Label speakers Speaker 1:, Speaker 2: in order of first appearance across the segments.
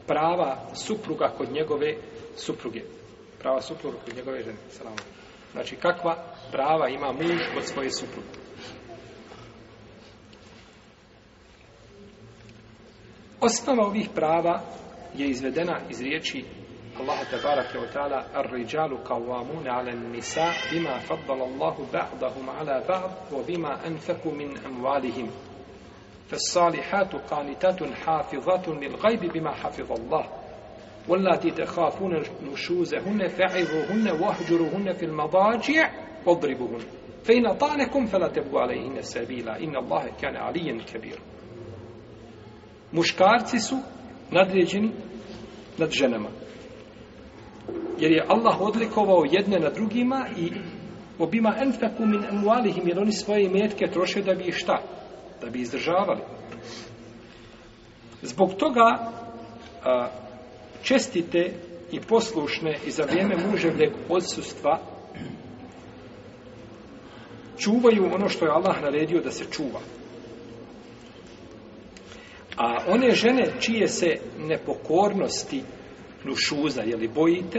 Speaker 1: prava supruga kod njegove supruge. Prava supruga kod njegove žene. Salamu. Znači, kakva prava ima muž kod svoje supruge. Osnova ovih prava je izvedena iz riječi Allaha tebaraka wa ta'ala ar-rijalu qawwamuna 'ala an-nisa bima faddala Allahu ba'dahum 'ala ba'd wa bima anfaqu min amwalihim فالصالحات قانتات حافظات للغيب بما حفظ الله واللاتي تخافون نشوزهن فعظوهن واهجروهن في المضاجع واضربوهن فإن أطعنكم فلا تبغوا عليهن سبيلا إن الله كان عليا كبيرا. Muškarci su nadređeni nad ženama. Jer je Allah odlikovao jedne na drugima i obima enfaku min amwalihim, jer oni svoje imetke troše da bi ih šta? Da bi izdržavali. Zbog toga čestite i poslušne i za vrijeme muževljeg odsustva čuvaju ono što je Allah naredio da se čuva. A one žene čije se nepokornosti nušuza, jeli bojite,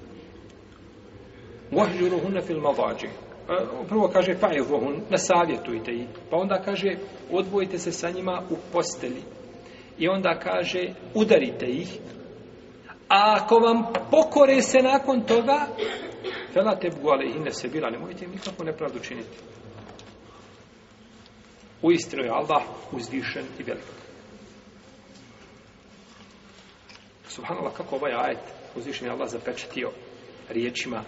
Speaker 1: wahjuruhunna fil madaji. Prvo kaže fa'idhuhun, nasavjetujte ih. Pa onda kaže odvojite se sa njima u postelji. I onda kaže udarite ih. A ako vam pokore se nakon toga, fela tebgu alejhinne sebila, nemojte im nikako nepravdu činiti. Uistinu je Allah uzvišen i velik. Subhanallah, kako ovaj ajet uzvišen je Allah zapečatio riječima.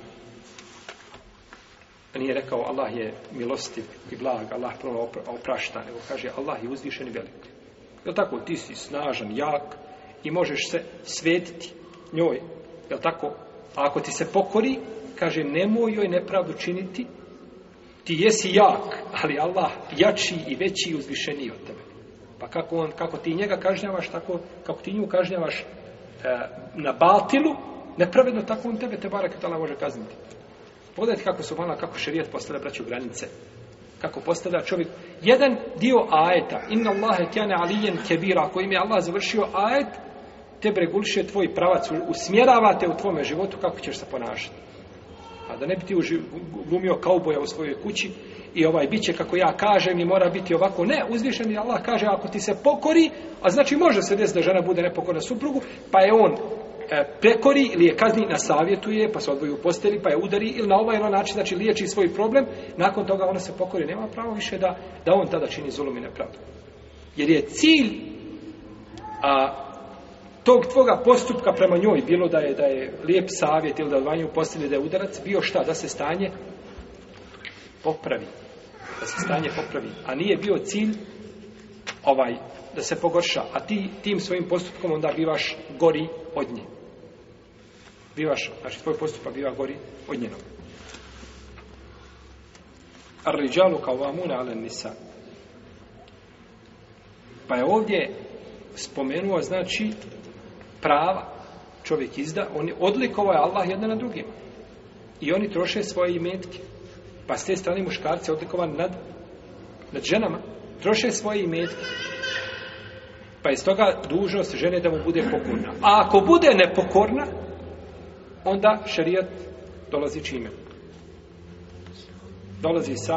Speaker 1: Nije rekao Allah je milostiv i blag, Allah prvo oprašta, nego kaže Allah je uzvišen i velik. Jel tako? Ti si snažan, jak i možeš se svetiti njoj. Jel tako? A ako ti se pokori, kaže nemoj joj nepravdu činiti, ti jesi jak, ali Allah jači i veći i uzvišeniji od tebe. Pa kako ti njega kažnjavaš, tako kako ti nju kažnjavaš na batilu, nepravedno, tako on tebe tebareke ta'ala može kazniti. Pogledajte kako šerijat postavlja, braću, granice. Kako postavlja čovjek. Jedan dio ajeta, inna Allahe kjane alijen kebira, kojim je Allah završio ajet, tebe reguliše tvoj pravac, usmjeravate u tvome životu kako ćeš se ponašati. A da ne bi ti glumio kauboja u svojoj kući i bit će kako ja kažem i mora biti ovako. Ne, uzvišen je Allah kaže ako ti se pokori, a znači može se desiti da žena bude nepokorna suprugu, pa je on prekori ili je kazni, nasavjetuje, pa se odvoji u posteli, pa je udari ili na ovaj način, znači liječi svoj problem, nakon toga ona se pokori, nema pravo više da on tada čini zulum i nepravdu. Jer je cilj tog tvoga postupka prema njoj, bilo da je lijep savjet ili da odvanje u posteli, da je udarac, bio šta? Da se stanje popravi. Da se stanje popravi. A nije bio cilj da se pogorša. A ti tim svojim postupkom onda bivaš gori od nje. Znači tvoj postupak biva gori od njenog. Ar-rijalu qawwamuna 'ala an-nisa. Pa je ovdje spomenuo, znači, prava čovjek izda, odlikovao je Allah jedan na drugima. I oni troše svoje imetke. Pa s te strane muškarci odlikovan nad ženama, troše svoje imetke. Pa iz toga dužnost žene da mu bude pokorna. A ako bude nepokorna, onda šerijat dolazi čime? Dolazi sa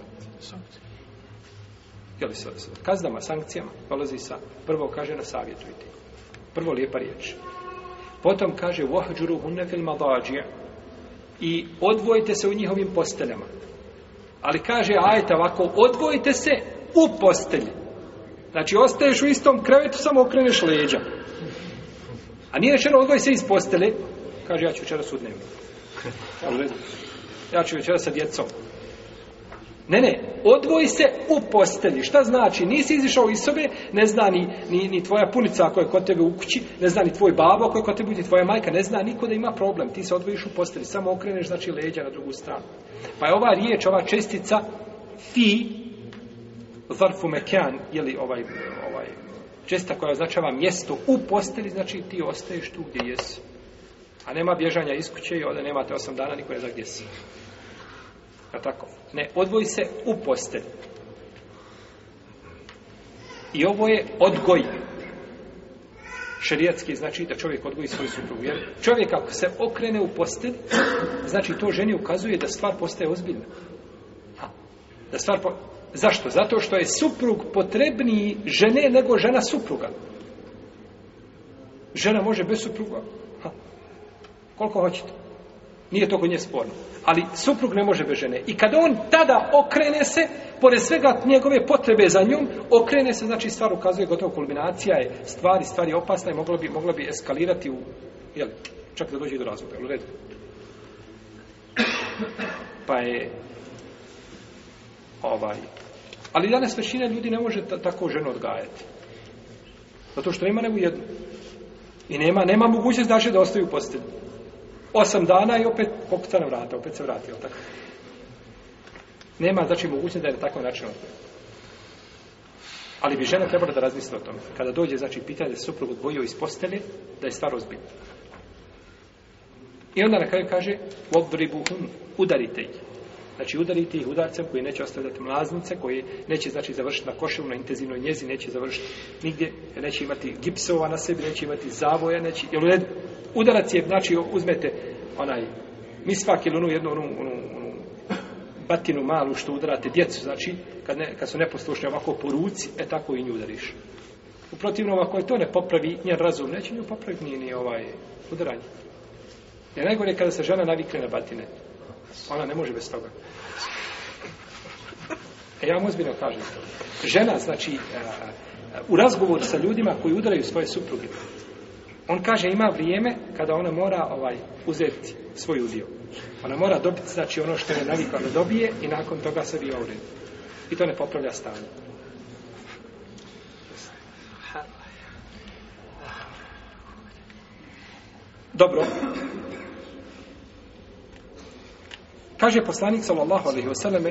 Speaker 1: kaznama, sankcijama. Dolazi sa, prvo kaže nasavjetujte. Prvo lijepa riječ. Potom kaže wahjuruhunna fil madaji' i odvojite se u njihovim posteljama. Ali kaže ajet ovako, odvojite se u postelji. Znači ostaješ u istom krevetu, samo okreneš leđa. A nije rečeno odvoji se iz postelje. Kaže ja ću večeras u dnevniku. Ja ću večeras sa djecom. Ne, odvoji se u postelji. Šta znači? Nisi izišao iz sobe, ne zna ni tvoja punica ako je kod tebe u kući, ne zna ni tvoj babo ako je kod tebe, ni tvoja majka, ne zna niko da ima problem. Ti se odvojiš u postelji, samo okreneš, znači leđa na drugu stranu. Pa je ova riječ, ova čestica fi zarfu mekan, jeli čestica koja označava mjesto u postelji, znači ti ostaješ tu gdje jesi. A nema bježanja iz kuće i ovdje nemate 8 dana, niko ne zna gdje si. A tako? Ne, odvoji se u postelj. I ovo je odgoj. šerijatski, znači da čovjek odgoji svoju suprugu. Jer čovjek ako se okrene u postelj, znači to ženi ukazuje da stvar postaje ozbiljna. Zašto? Zato što je suprug potrebniji žene nego žena supruga. Žena može bez supruga. Koliko hoćete. Nije to kod nje sporno. Ali suprug ne može bez žene. I kada on tada okrene se, pored svega njegove potrebe za njom, okrene se, znači stvar ukazuje gotovo kulminacija je stvari opasna i mogla bi eskalirati čak da dođe i do razvoda. U redu. Pa je ali danas većina ljudi ne može tako ženu odgajati. Zato što nema nego jednu. I nema mogućnost da ostaje u postelju. 8 dana i opet pokuca na vrata, opet se vrati. Tako. Nema, znači, mogućnost da je na takav način odgoja. Ali bi žena trebala da razmisli o tome. Kada dođe, znači, pitanje da se suprug odvojio iz postelje, da je stvar ozbiljna. I onda na kraju kaže وَضْرِبُهُمْ udarite ih. Znači, udarite ih udarcem koji neće ostavljati mlaznice, koji neće, znači, završiti na koševu, na intenzivnoj njezi, neće završiti nigdje, neće imati gipsova na sebi, neće imati zavoja, neće... Udarac je, znači, uzmete onaj misvak ili jednu batinu malu što udarate djecu, znači, kad su neposlušni ovako po ruci, tako i nju udariš. U protivnom, ako je to ne popravi njen razum, neće nju popraviti ni udaranje. Jer najgore kada se žena navikne na batine. Ona ne može bez toga. Ja vam ozbiljno kažem to. Žena, znači, u razgovoru sa ljudima koji udaraju svoje supruge, on kaže ima vrijeme kada ona mora uzeti svoj udio. Ona mora dobiti, znači, ono što je navikla da dobije i nakon toga se biva u redu. I to ne popravlja stanje. Dobro. Kaže poslanik sallallahu alejhi ve selleme,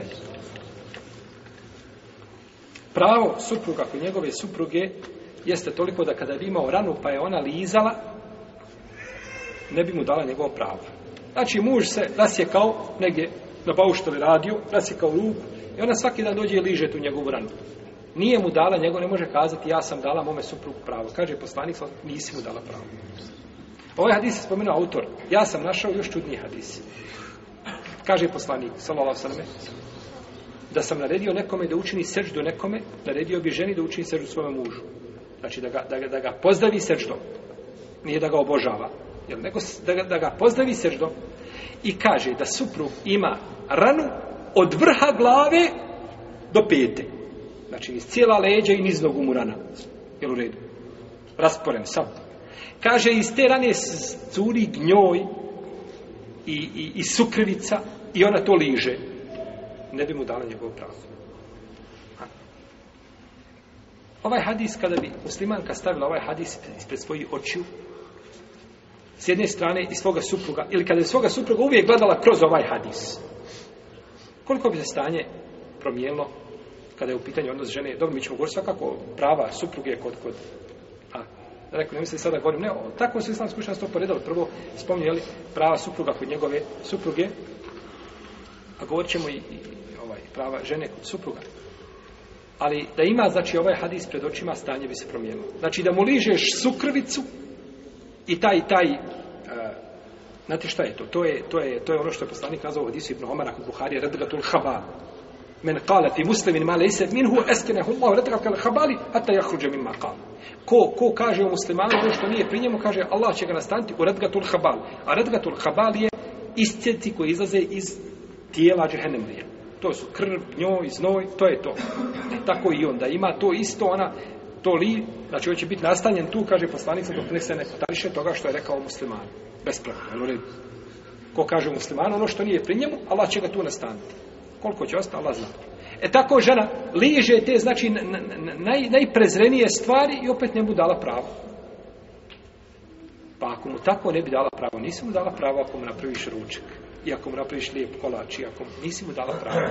Speaker 1: pravo supruga kod njegove supruge jeste toliko da kada bi imao ranu pa je ona lizala, ne bi mu dala njegovo pravo. Znači muž se rasjekao negdje na baušteli radio, rasjekao ruku i ona svaki dan dođe i liže tu njegovu ranu. Nije mu dala, njegov ne može kazati ja sam dala mome suprugu pravo. Kaže poslanik, nisi mu dala pravo. Ovaj hadis je spomenuo autor. Ja sam našao još čudniji hadis. Kaže poslanik, sallallahu alejhi ve selleme, da sam naredio nekome da učini seždu nekome, naredio bi ženi da učini seždu svome mužu. Znači da ga pozdravi seždom. Nije da ga obožava. Nego da ga pozdravi seždom. I kaže da suprug ima ranu od vrha glave do pete. Znači iz cijela leđa i niz nogu mu rana. Jel u redu? Rasporen sam. Kaže iz te rane curi gnjoj i sukrvica i ona to liže. Ne bi mu dala njegov pravo. Ovaj hadis, kada bi muslimanka stavila ovaj hadis ispred svojih očiju, s jedne strane i svoga supruga, ili kada je svoga supruga uvijek gledala kroz ovaj hadis, koliko bi se stanje promijenilo kada je u pitanju odnos žene? Dobro, mi ćemo govoriti svakako prava supruge kod rekao, ne mislim sada govorim, ne, tako su islamski učenjaci to poredali. Prvo spominjali prava supruga kod njegove supruge, a govorit ćemo i prava žene kod supruga. Ali da ima, znači, ovaj hadis pred očima, stanje bi se promijenilo. Znači, da mu ližeš sukrvicu i taj znate šta je to? To je ono što je poslanik nazvao u hadisu Ibn Omara kod Buharije, radgatul habal. Men qala fi muslimin ma laysa minhu askanahu Allah radgatul habali hatta yakhruja mimma qala. Ko kaže o muslimanu ono što nije pri njemu, kaže Allah će ga nastaniti u radgatul habal. A radgatul habal je isceci koji izlaze iz tijela džehennemlija. To su krv, gnjoj, znoj, to je to. Tako i on, da ima to isto, ona to li, znači on će biti nastanjen tu, kaže poslanik, dok ne se ne potariše toga što je rekao musliman. Bespravno. Ko kaže musliman, ono što nije pri njemu, Allah će ga tu nastaniti. Koliko će ostati, Allah zna. Tako žena liže te, znači, najprezrenije stvari i opet ne mu dala pravo. Pa ako mu tako ne bi dala pravo, nisi mu dala pravo ako mu napraviš ručak. I ako mu napraviš lijep kolač, i ako nisi mu dala pravo.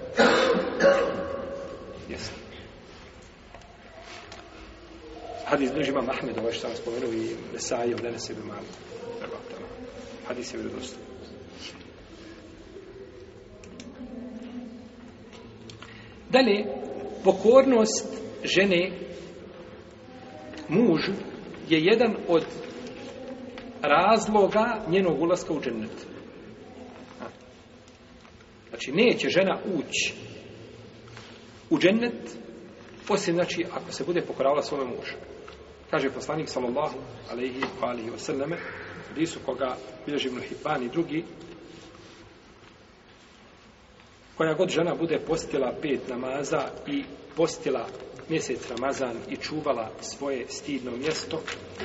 Speaker 1: Jesi. Hadis bliži imam Ahmed, ovaj što sam spomenuo, i Nesai, od Enesa ibn Malik. Hadis je vjerodostojan. Dalje, pokornost žene mužu je jedan od razloga njenog ulaska u džennet. Znači, neće žena ući u džennet, osim, znači, ako se bude pokoravala svome mužu. Kaže poslanik, sallallahu alejhi wa sallame, hadisu koga bilježi Ibn Hibban i drugi, koja god žena bude postila 5 namaza i postila mjesec Ramazan i čuvala svoje stidno mjesto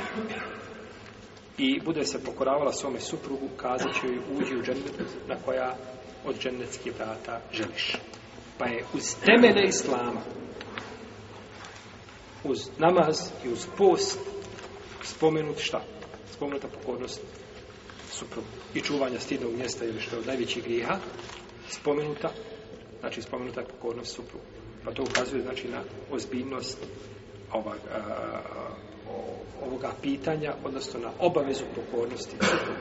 Speaker 1: i bude se pokoravala svome suprugu, kazat će joj uđi u džennet na koja od džennetskih vrata želiš. Pa je uz temelje Islama, uz namaz i uz post spomenut šta? Spomenuta pokornost suprugu i čuvanja stidnog mjesta, ili što je od najvećih grijeha, spomenuta je pokornost suprugu. Pa to ukazuje, znači, na ozbiljnost ovoga pitanja, odnosno na obavezu pokornosti suprugu.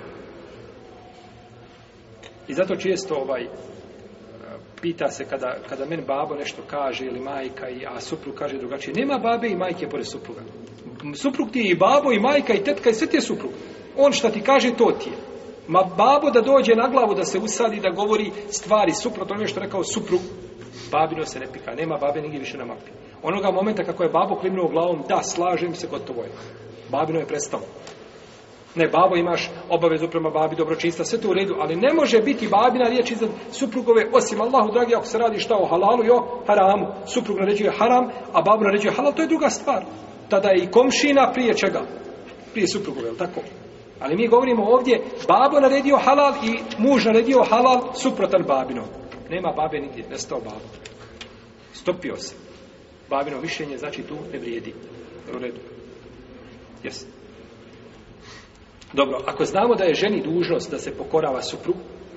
Speaker 1: I zato često pita se kada meni babo nešto kaže ili majka, a suprug kaže drugačije. Nema babe i majke pored supruga. Suprug ti je i babo i majka i tetka i sve ti je suprug. On šta ti kaže, to ti je. Ma babo da dođe na glavu, da se usadi, da govori stvari suprotno onome što rekao suprug, babino se ne pika. Nema babe nigdje više na mapi. Onoga momenta kako je babo klimnuo glavom, da, slažem se, gotovo je. Babino je prestalo. Ne, babo, imaš obavezu prema babi, dobročinstva, sve to u redu, ali ne može biti babina riječ iznad suprugove, osim Allahu dragi, ako se radi šta o halalu i o haramu. Suprug naređuje haram, a babo naređuje halal, to je druga stvar. Tada je i komšina prije čega? Prije suprugove, je li tako? Ali mi govorimo ovdje, babo naredio halal i muž naredio halal suprotan babinom. Nema babe nigdje, nestao babo. Stopio se. Babino mišljenje, znači tu ne vrijedi. U redu. Jesi. Dobro, ako znamo da je ženi dužnost da se pokorava suprug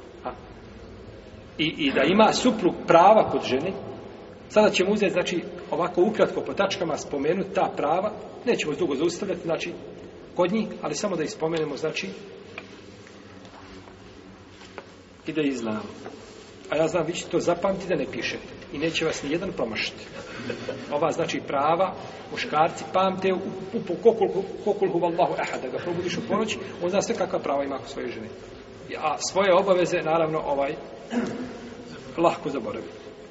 Speaker 1: i da ima suprug prava kod žene, sada ćemo uzeti, znači, ovako ukratko po tačkama spomenuti ta prava, nećemo dugo zaustavljati, znači, kod njih, ali samo da ih spomenemo, znači, i da ih znamo. A ja znam, vi ćete to zapamtiti da ne pišete i neće vas ni jedan promašiti. Ova, znači, prava, muškarci pamte u kokul huvallahu ahad, da ga probudiš u ponoć, on zna sve kakva prava ima kod svoje žene. A svoje obaveze, naravno, lahko zaboravi.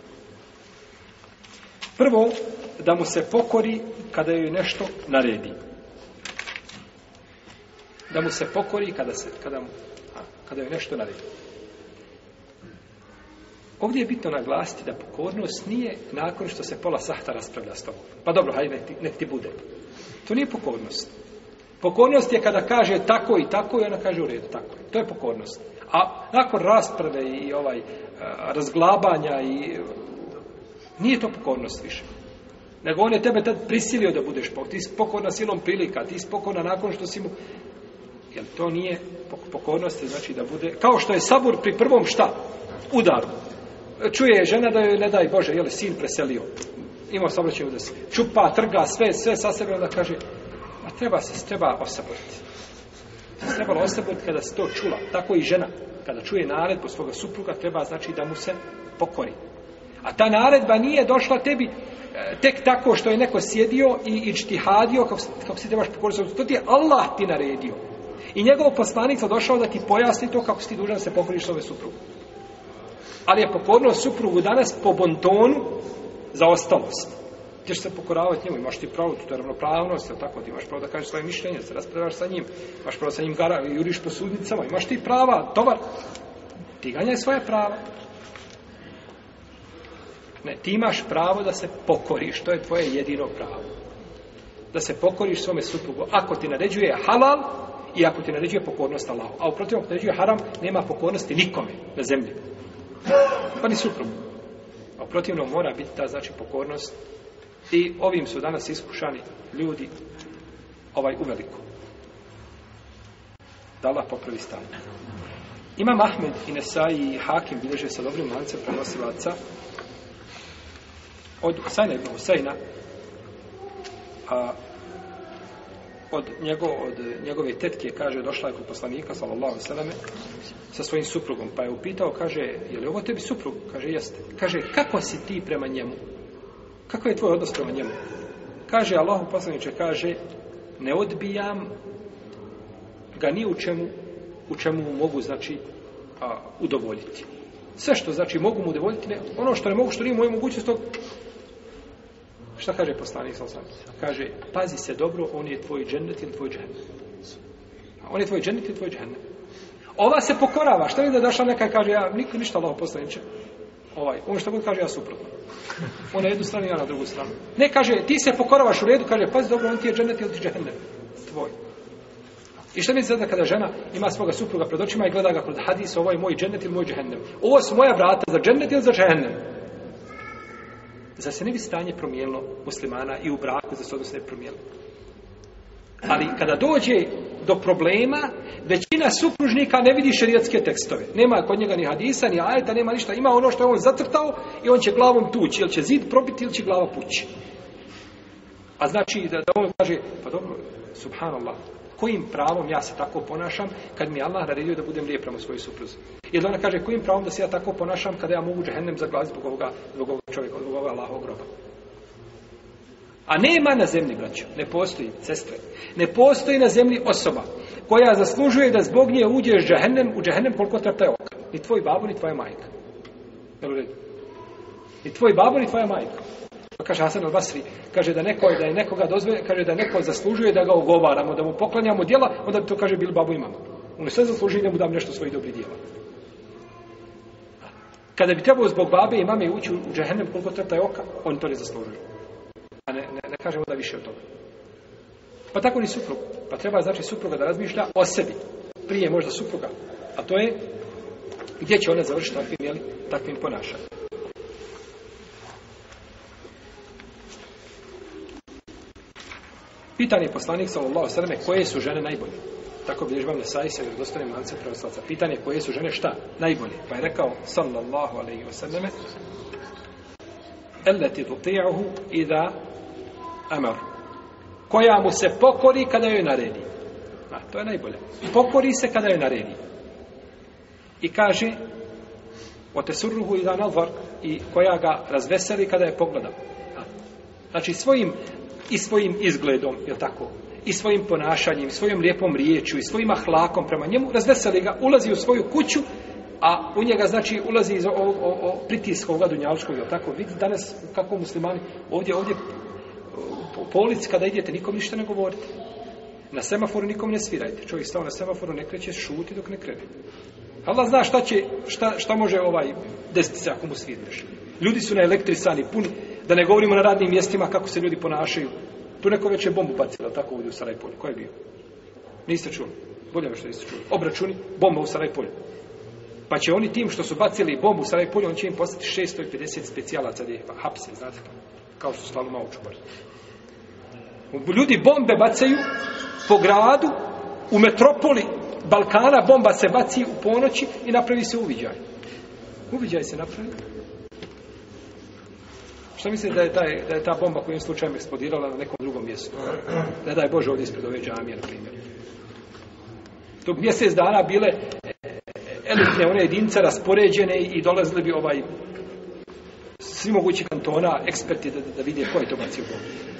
Speaker 1: Prvo, da mu se pokori kada joj nešto naredi. Da mu se pokori kada joj nešto naredi. Ovdje je bitno naglasiti da pokornost nije nakon što se pola sahta raspravlja s tobom. Pa dobro, hajde, nek ti bude. To nije pokornost. Pokornost je kada kaže tako i tako i ona kaže u redu, tako je. To je pokornost. A nakon rasprave i razglabanja nije to pokornost više. Nego on je tebe tad prisilio da budeš pokorna. Ti si pokorna silom prilika, ti si pokorna nakon što si mu... Jer to nije pokornost, znači da bude... Kao što je sabur pri prvom šta? Udaru. Čuje žena da joj, ne daj Bože, je li sin preselio. Imao saobraćaj udes. Čupa, trga, sve sa sebe, onda kaže, a treba osaboriti. Trebalo osaboriti kada se to čula. Tako i žena, kada čuje naredbu svoga supruga, treba, znači, da mu se pokori. A ta naredba nije došla tebi tek tako što je neko sjedio i ičtihadio kako si trebaš pokoriti. To ti je Allah ti naredio. I njegov poslanik je došao da ti pojasni to kako si ti dužan da se pokoriš svome suprugu. Ali je pokornost suprugu danas po bontonu za ostalost. Ti ćeš se pokoravati njemu, imaš ti pravo, to je ravnopravnost, tako, ti imaš pravo da kažeš svoje mišljenje, da se raspravljaš sa njim, imaš pravo sa njim juriš po sudnicama, imaš ti prava, tovar. Ti ganjaj svoje prava. Ne, ti imaš pravo da se pokoriš, to je tvoje jedino pravo. Da se pokoriš svome suprugu. Ako ti naređuje halal i ako ti naređuje pokornost Allahu. A u protivnom, ako naređuje haram, nema pokornosti nikome na zemlji. Pa ni suprugu. A u protivnom mora biti ta, znači, pokornost. I ovim su danas iskušani ljudi uveliko. Da Allah popravi stanje. Imam Ahmed i Nesai i Hakim bilježe sa dobrim lancem prenosilaca od Husajna ibn Husajna, od njegove tetke, kaže, došla je kod poslanika, sallallahu alejhi ve selleme, sa svojim suprugom, pa je upitao, kaže, je li ovo tebi suprug? Kaže, jeste. Kaže, kako si ti prema njemu? Kako je tvoj odnos prema njemu? Kaže, Allahu poslaniče, kaže, ne odbijam ga ni u čemu mu mogu, znači, udovoljiti. Sve što, znači, mogu mu udovoljiti, ne, ono što ne mogu, što nije moja mogućnost, to... Šta kaže poslanik sallallahu alejhi ve sellem? Kaže, pazi se dobro, on je tvoj džennet ili tvoj džehennem. On je tvoj džennet ili tvoj džehennem. Ova se pokorava. Šta mi da došla neka kaže, ja niko ništa Allahu poslaniče. On što god kaže, ja suprotno. On na jednu stranu, ja na drugu stranu. Ne kaže, ti se pokoravaš u redu, kaže, pazi dobro, on ti je džennet ili ti džehennem. Tvoj. I šta mi sada kada žena ima svoga supruga pred očima i gleda ga kod hadisa, ovo je moj džennet ili moj džehennem. Ovo su moja vrata za džennet ili za džehennem. Zar se ne bi stanje promijenilo muslimana i u braku, za se odnos ne bi promijenilo? Ali kada dođe do problema, većina supružnika ne vidi šerijatske tekstove. Nema kod njega ni hadisa, ni ajeta, nema ništa. Ima ono što je on zacrtao i on će glavom tući. Ili će zid probiti ili će glava pući. A znači da on kaže, pa dobro, subhanallah, kojim pravom ja se tako ponašam kad mi Allah naredio da budem lijep prema svojoj supruzi? Ili ona kaže, kojim pravom da se ja tako ponašam kada ja mogu džehennem zaglaviti zbog ovoga čovjeka, zbog ovoga Allahovog roba? A nema na zemlji, braćo, ne postoji, sestre, ne postoji na zemlji osoba koja zaslužuje da zbog nje uđeš u džehennem koliko treptaj oka. Ni tvoj babo, ni tvoja majka. Jel u redu? Ni tvoj babo, ni tvoja majka. Pa kaže Hasan al-Basri, kaže da je nekoga dozvoljeno, kaže da neko zaslužuje da ga ogovaramo, da mu poklanjamo djela, onda bi to kaže bili babo i mama. On je sve zaslužuje da mu dam nešto svojih dobrih djela. Kada bi trebao zbog babe i mame ući u džehennem koliko treptaj oka, on to ne zaslužuje. A ne kažemo da više od toga. Pa tako ni suprug. Pa treba znači supruga da razmišlja o sebi. Prije možda supruga. A to je gdje će ona završiti takvim ponašanjem. Pitanje poslanik sallallahu alejhi ve selleme koje su žene najbolje. Tako bilježi vam Nesai sa vjerodostojnim lancem prenoslaca. Pitanje koje su žene šta? Najbolje. Pa je rekao sallallahu alejhi ve selleme allati tuti'uhu idha amar. Koja mu se pokori kada joj naredi. To je najbolje. Pokori se kada joj naredi. I kaže otesurruhu idha nazar, i koja ga razveseli kada je pogleda. Znači svojim izgledom, je tako, i svojim ponašanjem, svojom lijepom riječju i svojim ahlakom prema njemu, razveseli ga, ulazi u svoju kuću, a u njega, znači, ulazi iz pritiska ovoga dunjalučkog, je tako. Vidite danas kako muslimani, ovdje po ulici kada idete, nikom ništa ne govorite. Na semaforu nikom ne svirajte. Čovjek stao na semaforu, ne kreće, šuti dok ne krene. Allah zna šta može desiti se ako mu svirneš. Ljudi su naelektrisani, puni, da ne govorimo na radnim mjestima kako se ljudi ponašaju. Tu neko već je bombu bacila, tako ovdje u Sarajpolju. Ko je bio? Niste čuli. Bolje me što niste čuli. Obračuni, bomba u Sarajpolju. Pa će oni tim što su bacili bombu u Sarajpolju, on će im postati 650 specijalaca gdje hapse, znate, kao što su stalo malo čubar. Ljudi bombe bacaju po gradu, u metropoli Balkana, bomba se baci u ponoći i napravi se uviđaj. Uviđaj se napravi. Šta mislite da je ta bomba kojim slučajem eksplodirala na nekom drugom mjestu? Ne daj Bože ovdje ispred ove džamije, na primjer. Tog mjesec dana bile elitne one jedinice raspoređene i dolazili bi svi mogući kantona, eksperti da vide ko je to bacio bombu.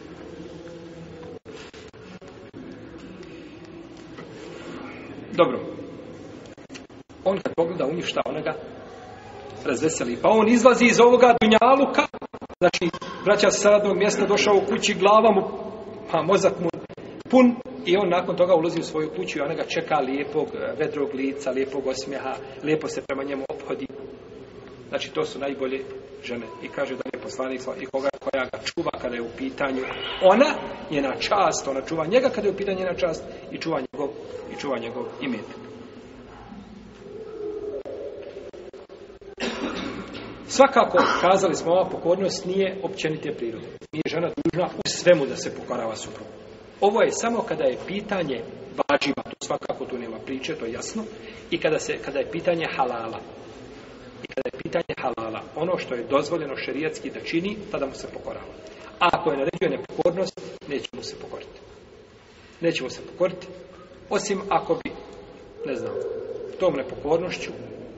Speaker 1: Dobro. On kad pogleda u njih šta, ona ga razveseli. Pa on izlazi iz ovoga dunjaluka, znači, vraća se sa radnog mjesta, došao u kući, glava mu, mozak mu pun, i on nakon toga ulazi u svoju kuću i ona ga čeka lijepog, vedrog lica, lijepog osmijeha, lijepo se prema njemu ophodi. Znači, to su najbolje žene. I kaže da je poslanik i koja ga čuva kada je u pitanju ona, njena čast, ona čuva njega kada je u pitanju njena čast i čuva njegov imetak. Svakako, kazali smo, ova pokornost nije općenite prirode. Nije žena dužna u svemu da se pokorava suprugu. Ovo je samo kada je pitanje vađiva, tu svakako tu nema priče, to je jasno, i kada je pitanje halala. I kada je pitanje halala, ono što je dozvoljeno šerijatski da čini, tada mu se pokorava. A ako je naređuje nepokornost, neće mu se pokoriti. Neće mu se pokoriti, osim ako bi, tom nepokornošću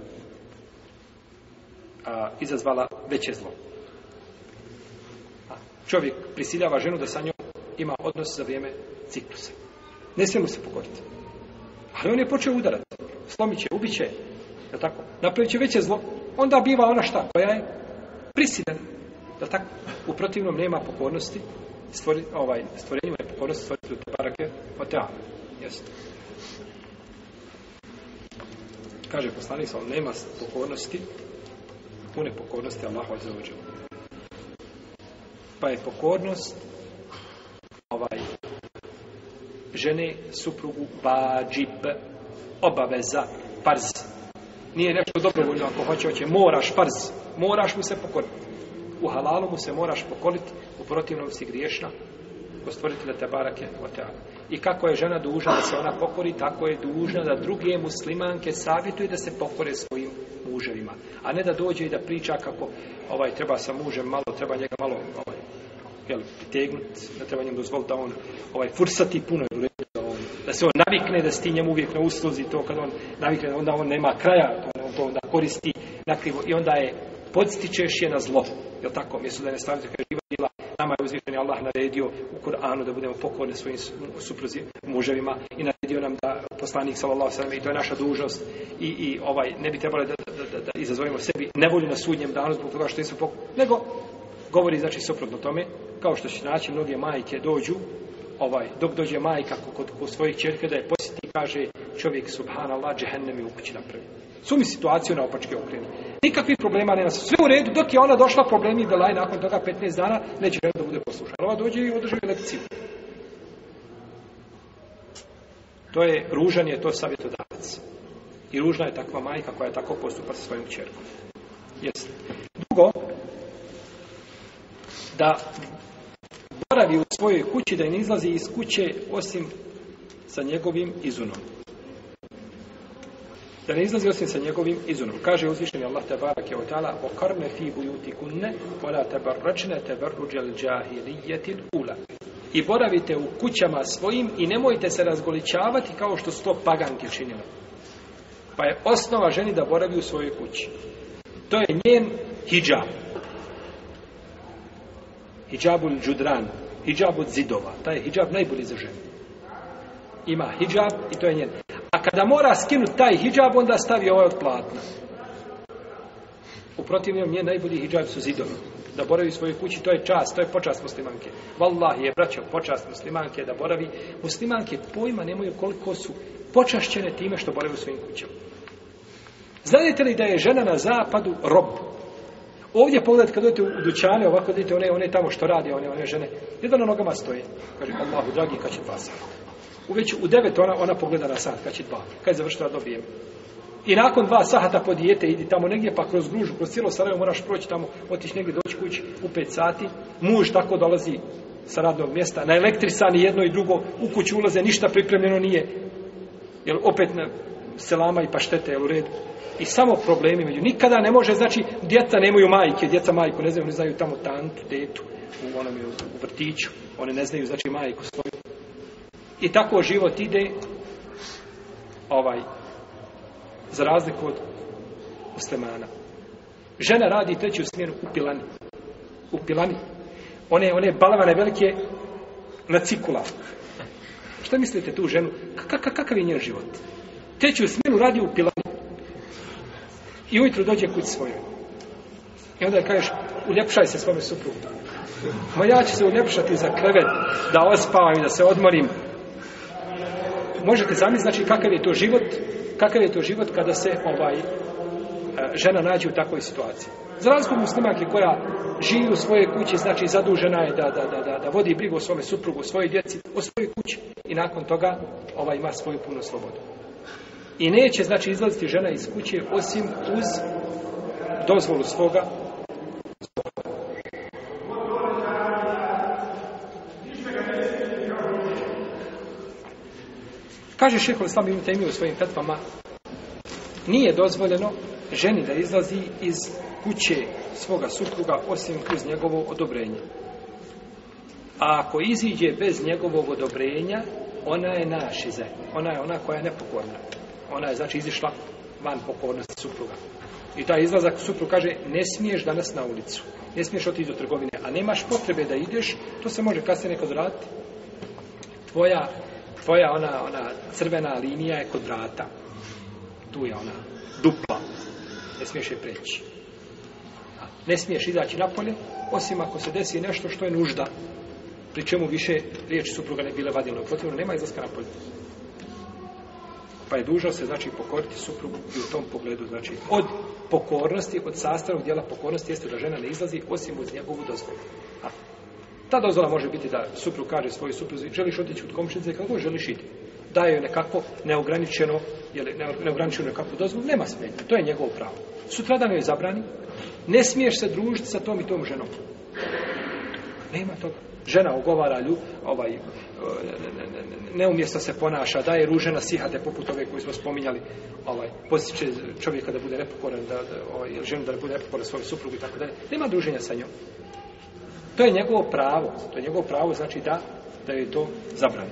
Speaker 1: izazvala veće zlo. Čovjek prisiljava ženu da sa njom ima odnos za vrijeme ciklusa. Ne smije mu se pokoriti. Ali on je počeo udarati. Slomit će, ubit će. Je tako? Napravit će veće zlo. Onda biva ona šta? Koja je prisiljena. Je tako? U protivnom nema pokornosti. Stvorenjima je pokornosti stvoriti te barake o teama. Jeste. Kaže poslanik sam, nema pokornosti, pune pokornosti Allahu azza wa dželle. Pa je pokornost žene suprugu vađib, obaveza, farz. Nije nešto dobrovoljno, ako hoće, moraš farz, moraš mu se pokoriti. U halalu mu se moraš pokoriti, u protivnom si griješna, ko stvoritelja te barake o teala. I kako je žena dužna da se ona pokori, tako je dužna da druge muslimanke savjetuje da se pokore svojim muževima. A ne da dođe i da priča kako treba sa mužem malo, treba njega malo pritegnuti, da treba njemu dozvoliti da on fursati puno da se on navikne, da si ti njemu uvijek na usluzi, to kad on navikne, onda on nema kraja, on to onda koristi nakrivo i onda je podstičeš je na zlo. Jel tako? Mjesto da ne stavite kao živa djela, nama je uzvišeni Allah naredio u Kur'anu da budemo pokorni svojim supruzi, muževima i naredio nam da poslanik sallallahu alejhi ve sellem, i to je naša dužnost i ne bi trebalo da izazovemo sebi nevolju na sudnjem danu zbog toga što nisu pokorni, nego govori znači suprotno tome, kao što će naći mnoge majke dođu, dok dođe majka kod svojih ćerke da je posjeti i kaže čovjek subhanallah džehennem je u kući napravi. Sumi situaciju na opačke okreni. Nikakvih problema nema, sve u redu, dok je ona došla problemi belaj nakon toga 15 dana neće da bude poslušana. Ova dođe i održi lekciju. To je ružan, je to savjetodavac. I ružna je takva majka koja je tako postupa sa svojim ćerkom. Jeste. Drugo, da boravi u svojoj kući, da ne izlazi iz kuće osim sa njegovim izunom. Da ne izlazi osim sa njegovim izunom. Kaže uzvišeni Allah tebareke ve taala: "Okarne fi buyutikunne wa la tabarrajna tabarrujal jahilijetil ula." I boravite u kućama svojim i nemojte se razgoličavati kao što su to paganke činile. Pa je osnova ženi da boravi u svojoj kući. To je njen hidžab. Hidžabul džudran, hidžab od zidova. Taj je hidžab najbolji za ženu. Ima hidžab i to je njen. A kada mora skinuti taj hidžab, onda stavi ovaj od platna. U protivnom, njen najbolji hidžab su zidovi. Da boravi u svojoj kući, to je čast, to je počast muslimanke. Wallahi je, braćo, počast muslimanke da boravi. Muslimanke pojma nemaju koliko su počašćene time što boravi u svojim kućama. Znate li da je žena na zapadu rob? Ovdje pogledajte kad odete u dućane, ovako vidite one tamo što radi, one žene. Jedan na nogama stoji. Kaže, Allahu dragi, kad će 2 sata. Već u 9 ona pogleda na sat, kad će 2. Kad je završila dobijem. I nakon 2 sata po dijete idi tamo negdje, pa kroz Gružu, kroz cijelo Sarajevo moraš proći tamo, otići negdje, doći kući u 5 sati. Muž tako dolazi sa radnog mjesta, na elektrisani jedno i drugo, u kuću ulaze, ništa pripremljeno nije. Jer opet selama i paštete, jel u redu. I samo problemi među. Nikada ne može, znači, djeca nemaju majke, djeca majku ne znaju, oni znaju tamo tantu, detu, u vrtiću, one ne znaju, znači, majku svoju. I tako život ide, za razliku od muslimana. Žena radi 3. smjenu u pilani. One balavane velike na cikula. Šta mislite tu ženu? Kakav je njen život? 3. smjenu radi u pilani. I ujutru dođe kući svojoj. I onda kažeš, uljepšaj se svome suprugu. Ma ja ću se uljepšati za krevet, da ospavam i da se odmorim. Možete zamisliti, znači, kakav je to život kada se žena nađe u takvoj situaciji. Za razliku od muslimanke koja živi u svojoj kući, znači zadužena je da vodi brigu o svome suprugu, o svojoj djeci, o svojoj kući i nakon toga ima svoju punu slobodu. I neće, znači, izlaziti žena iz kuće osim uz dozvolu svoga. Kaže šejh al-Islam ibn Tejmija u svojim fetvama, nije dozvoljeno ženi da izlazi iz kuće svoga supruga osim uz njegovo odobrenje. A ako iziđe bez njegovog odobrenja, ona je našize. Ona je ona koja je nepokorna. Ona je, znači, izišla van pokornosti supruga. I taj izlazak suprug kaže, ne smiješ danas na ulicu. Ne smiješ otići do trgovine. A nemaš potrebe da ideš, to se može kasnije nekad raditi. tvoja ona crvena linija je kod vrata. Tu je ona dupla. Ne smiješ je preći. Ne smiješ izaći napolje, osim ako se desi nešto što je nužda. Pri čemu više riječi supruga ne bile vadilno. Protivno, nema izlaska napolje. Pa je dužno se, znači, pokoriti suprugu i u tom pogledu, znači, od pokornosti, od sastavnog dijela pokornosti jeste da žena ne izlazi osim uz njegovu dozvolu. Ta dozvola može biti da suprug kaže svojoj supruzi, želiš otići od komšinice, kako želiš iti. Daje joj nekako neograničeno nekakvu dozvolu, nema smetnje, to je njegovo pravo. Sutradan joj zabrani, ne smiješ se družiti sa tom i tom ženom. Nema toga. Žena ogovara neumjesno se ponaša, daje ruže nasihate poput ove koje smo spominjali, postiče čovjeka da bude nepokoran, ženu da bude nepokoran svojom suprugu i tako dalje. Nema druženja sa njom. To je njegovo pravo. To je njegovo pravo, znači da je to zabranjeno.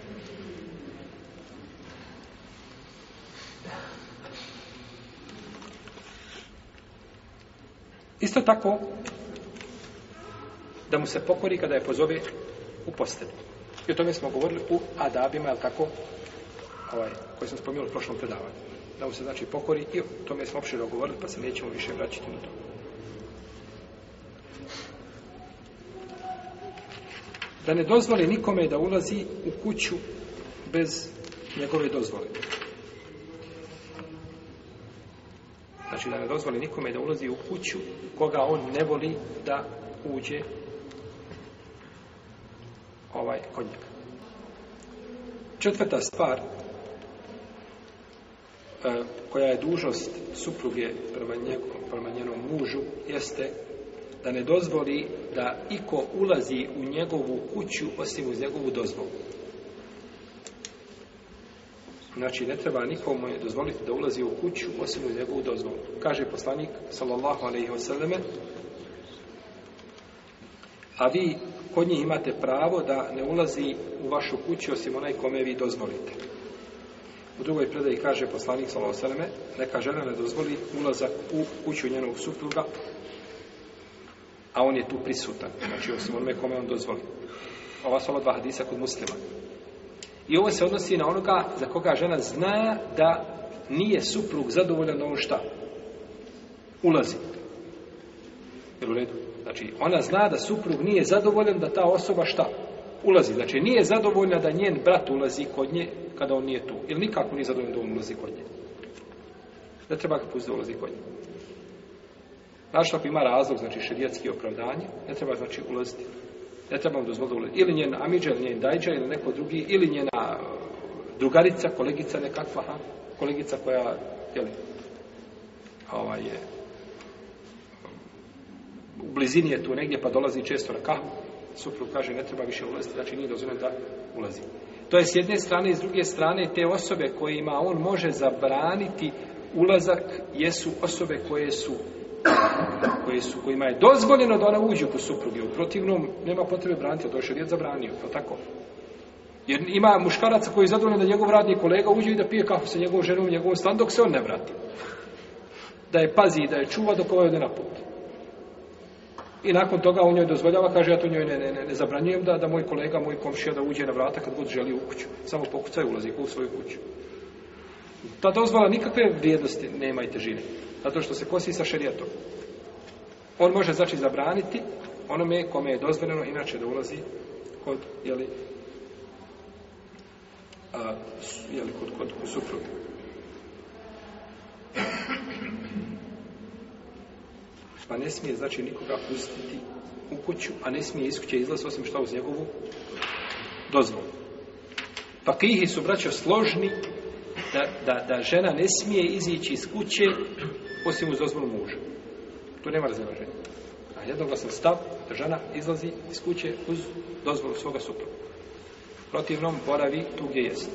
Speaker 1: Isto tako, da mu se pokori kada je pozove u postelju. I o tome smo govorili u adabima, je li tako, koji sam spomenuo u prošlom predavanju. Da mu se, znači, pokori i o tome smo opširno govorili, pa se nećemo više vraćati na to. Da ne dozvoli nikome da ulazi u kuću bez njegove dozvole. Znači, da ne dozvoli nikome da ulazi u kuću koga on ne voli da uđe kod njega. Četvrta stvar koja je dužnost supruge prema njenom mužu jeste da ne dozvoli da iko ulazi u njegovu kuću osim uz njegovu dozvolu. Znači, ne treba nikomu dozvoliti da ulazi u kuću osim uz njegovu dozvolu. Kaže poslanik, sallallahu alejhi ve selleme, a vi kod njih imate pravo da ne ulazi u vašu kuću osim onaj kome vi dozvolite. U drugoj predaji kaže poslanik, sallallahu alejhi ve selleme, neka žena ne dozvoli ulazak u kuću njenog supruga, a on je tu prisutan. Znači, osim onome kome on dozvoli. Ova su ova dva hadisa kod Muslima. I ovo se odnosi na onoga za koga žena zna da nije suprug zadovoljan da on šta? Ulazi. Jel u redu? Znači, ona zna da suprug nije zadovoljan da ta osoba šta? Ulazi. Znači, nije zadovoljna da njen brat ulazi kod nje kada on nije tu. Ili nikako nije zadovoljan da on ulazi kod nje. Ne treba ga pustiti da ulazi kod nje. Znači, ako ima razlog, znači šerijatski opravdanje, ne treba, znači, ulaziti. Ne treba mu dozvoliti da ulazi. Ili njen amidža, ili njen dajđa, ili neko drugi, ili njena drugarica, kolegica nekakva, kolegica koja, jeli, je u blizini je tu negdje, pa dolazi često na kahvu. Suprug kaže, ne treba više ulaziti, znači nije dozvoljeno da ulazi. To je s jedne strane, i s druge strane, te osobe kojima on može zabraniti ulazak, jesu osobe kojima je dozvoljeno da ona uđe kod supruge. U protivnom, nema potrebe braniti, to je šerijat zabranio, to tako. Jer ima muškaraca koji je zadovoljan da njegov radni kolega uđe i da pije kafu sa njegovom ženom u njegovom stanu dok se on ne vrati. Da je pazi i da je čuva dok ovaj ode na put. I nakon toga on njoj dozvoljava, kaže, ja to njoj ne zabranjujem da moj kolega, moj komšija da uđe na vrata kad god želi u kuću. Samo pokuca i ulazi u svoju kuću. Ta dozvola nikakve vrijednosti nema i težine. Zato što se kosi sa šerijatom. On može, znači, zabraniti onome kome je dozvoljeno inače da ulazi kod, kod supruge. Pa ne smije, znači, nikoga pustiti u kuću, a ne smije iz kuće izlaz osim što uz njegovu dozvolu. Fakihi su, braćo, složni da žena ne smije izići iz kuće osim uz dozvolu muža. Tu nema razilaženja. A jednoglasan stav da žena izlazi iz kuće uz dozvolu svoga supruga. Protivnom boravi tu gdje jest.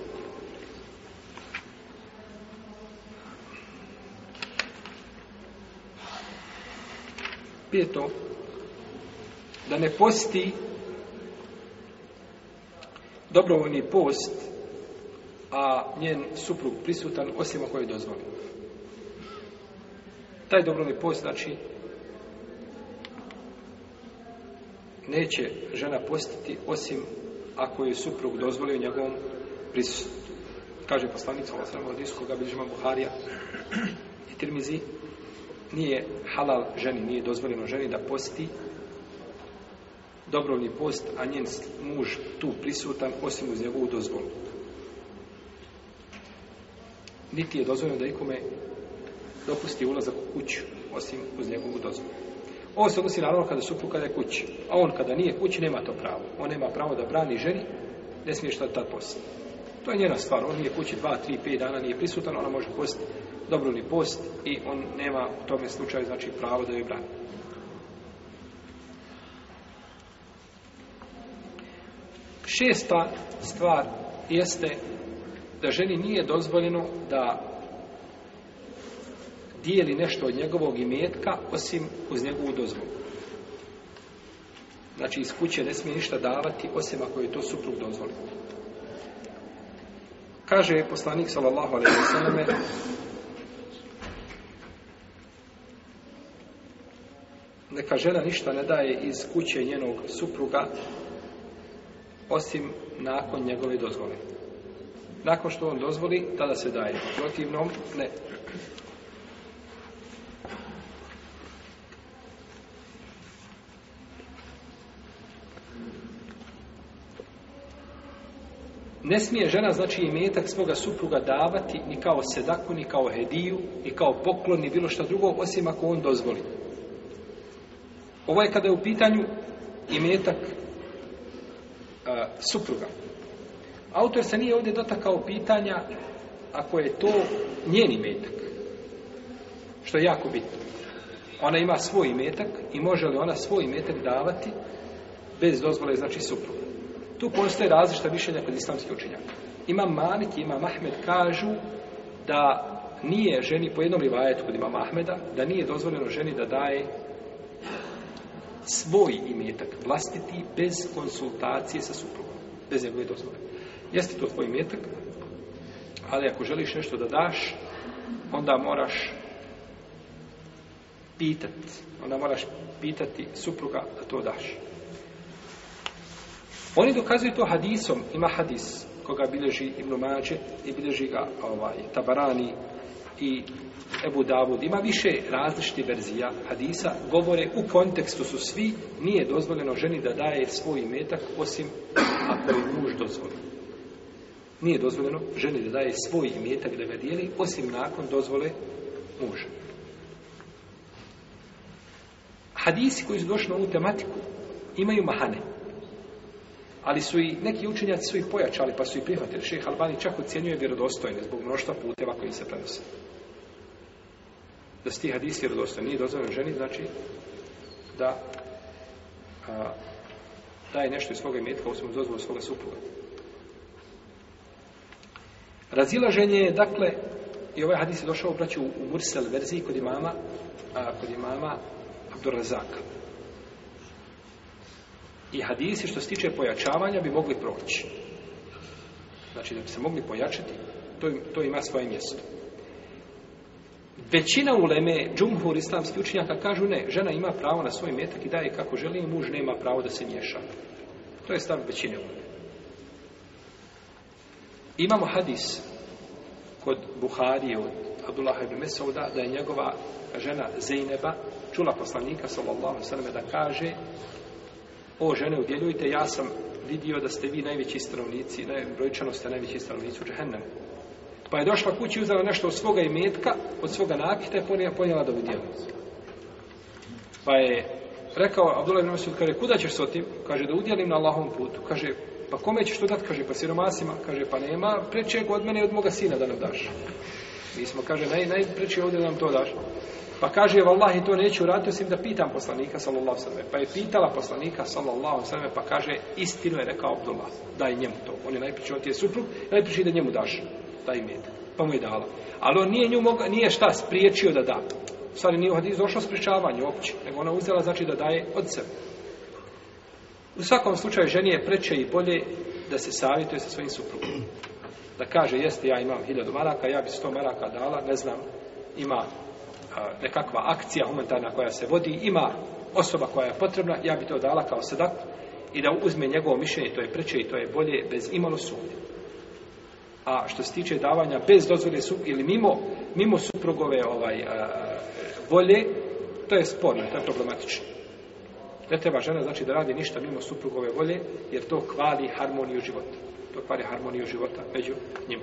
Speaker 1: Peto, da ne posti dobrovoljni post, a njen suprug prisutan osim ako je dozvoljeno. Taj dobrovoljni post, znači, neće žena postiti osim ako je suprug dozvolio njegovom prisustvu. Kaže poslanik sallallahu alejhi ve sellem u hadisu koga bilježi Imam Buharija i Tirmizi, nije halal ženi, nije dozvoljeno ženi da posti dobrovoljni post, a njen muž tu prisutan osim uz njegovu dozvolu. Niti je dozvoljeno da ikome dopusti ulazak u kuću osim uz njegovu dozvolu. Ovo se odnosi naravno kada suprug kada je kući, a on kada nije kući nema to pravo. On nema pravo da brani ženi, ne smije šta tad posti. To je njena stvar, on nije kući 2, 3, 5 dana, nije prisutan, ona može postiti dobrovoljni post i on nema u tome slučaju znači pravo da joj brani. Šesta stvar jeste da ženi nije dozvoljeno da dijeli nešto od njegovog imetka osim uz njegovu dozvolu. Znači iz kuće ne smije ništa davati osim ako je to suprug dozvolio. Kaže poslanik sallallahu alejhi ve selleme: neka žena ništa ne daje iz kuće njenog supruga osim nakon njegove dozvole. Nakon što on dozvoli, tada se daje. Protivnom, ne. Ne smije žena, znači, imetak svoga supruga davati ni kao sedaku, ni kao hediju, ni kao poklon, ni bilo šta drugo, osim ako on dozvoli. Ovo je kada je u pitanju imetak supruga. Autor se nije ovdje dotakao pitanja ako je to njen imetak, što je jako bitno. Ona ima svoj imetak i može li ona svoj imetak davati bez dozvole, znači supruga. Tu postoje različita mišljenja kod islamskih učenjaka. Imam Malik i Imam Ahmed kažu da nije ženi, po jednom rivajetu kod Imama Ahmeda, da nije dozvoljeno ženi da daje svoj imetak vlastiti bez konsultacije sa suprugom, bez njegove dozvole. Jeste to tvoj imetak, ali ako želiš nešto da daš, onda moraš pitati supruga da to daš. Oni dokazuju to hadisom, ima hadis koga bilježi Ibn Mađe i bilježi ga Tabarani i Ebu Davud. Ima više različitih verzija hadisa, govore u kontekstu su svi, nije dozvoljeno ženi da daje svoj imetak osim ako je muž dozvoli. Nije dozvoljeno ženi da daje svoj imetak da ga dijeli osim nakon dozvole muža. Hadisi koji su došli na ovu tematiku imaju mahane. Ali su i neki učenjaci su ih pojačali pa su ih prihvatili. Šejh Albani čak ocjenjuje vjerodostojne zbog mnoštva puteva koji se prenose. Da su ti hadisi vjerodostojni. Nije dozvoljeno ženi, znači da daje nešto iz svoga imetka osim uz dozvolu svoga supruga. Razilaženje je, dakle, i ovaj hadis je došao, braću, u Mursel verziji kod imama Abdurrazaka. I hadisi što se tiče pojačavanja bi mogli proći. Znači da bi se mogli pojačati, to ima svoje mjesto. Većina uleme, džumhur islamskih učenjaka kažu ne, žena ima pravo na svoj imetak i daje kako želi, muž nema pravo da se miješa. To je stav većine uleme. Imamo hadis kod Buharije od Abdullaha ibn Mesauda da je njegova žena Zejneba čula poslanika sallallahu alejhi ve sellem da kaže: o žene, udjeljujte, ja sam vidio da ste vi najveći stanovnici, brojčano ste najveći stanovnici u džehennemu. Pa je došla kući i uzela nešto od svoga imetka, od svoga nakita i ponijela da udjeli. Pa je rekao Abdullah ibn Mesud, kaže, kuda ćeš s otim? Kaže, da udjelim na Allahovom putu. Kaže, pa kome ćeš to dati? Kaže, pa siromasima. Kaže, pa nema prečeg od mene i od moga sina da nam daš. Mi smo, kaže, najpreče ovdje da nam to daš. Pa kaže, vallahi, to neću uraditi osim da pitam poslanika sallallahu alejhi ve sellem. Pa je pitala poslanika sallallahu alejhi ve sellem, pa kaže, istinu je rekao Abdullah, daj njemu to. On je najpriči, on ti je suprug, najpriči da njemu daš taj imetak. Pa mu je dala. Ali on nije šta spriječio da da. U stvari nije u hadisu došlo sprečavanje uopće, nego ona uzela, znači, da daje od sebe. U svakom slučaju ženi je preče i bolje da se savjetuje sa svojim suprugom. Da kaže, jeste, ja imam 1000 maraka, ja bi 100 maraka dala, ne znam, ima nekakva akcija humanitarna koja se vodi, ima osoba koja je potrebna, ja bi to dala kao sedaku i da uzme njegovo mišljenje, to je preče i to je bolje bez imalo sumnje. A što se tiče davanja bez dozvole ili mimo suprugove volje, to je sporno, to je problematično. Ne treba žena znači da radi ništa mimo suprugove volje, jer to kvali harmoniju života. To kvali harmoniju života među njima.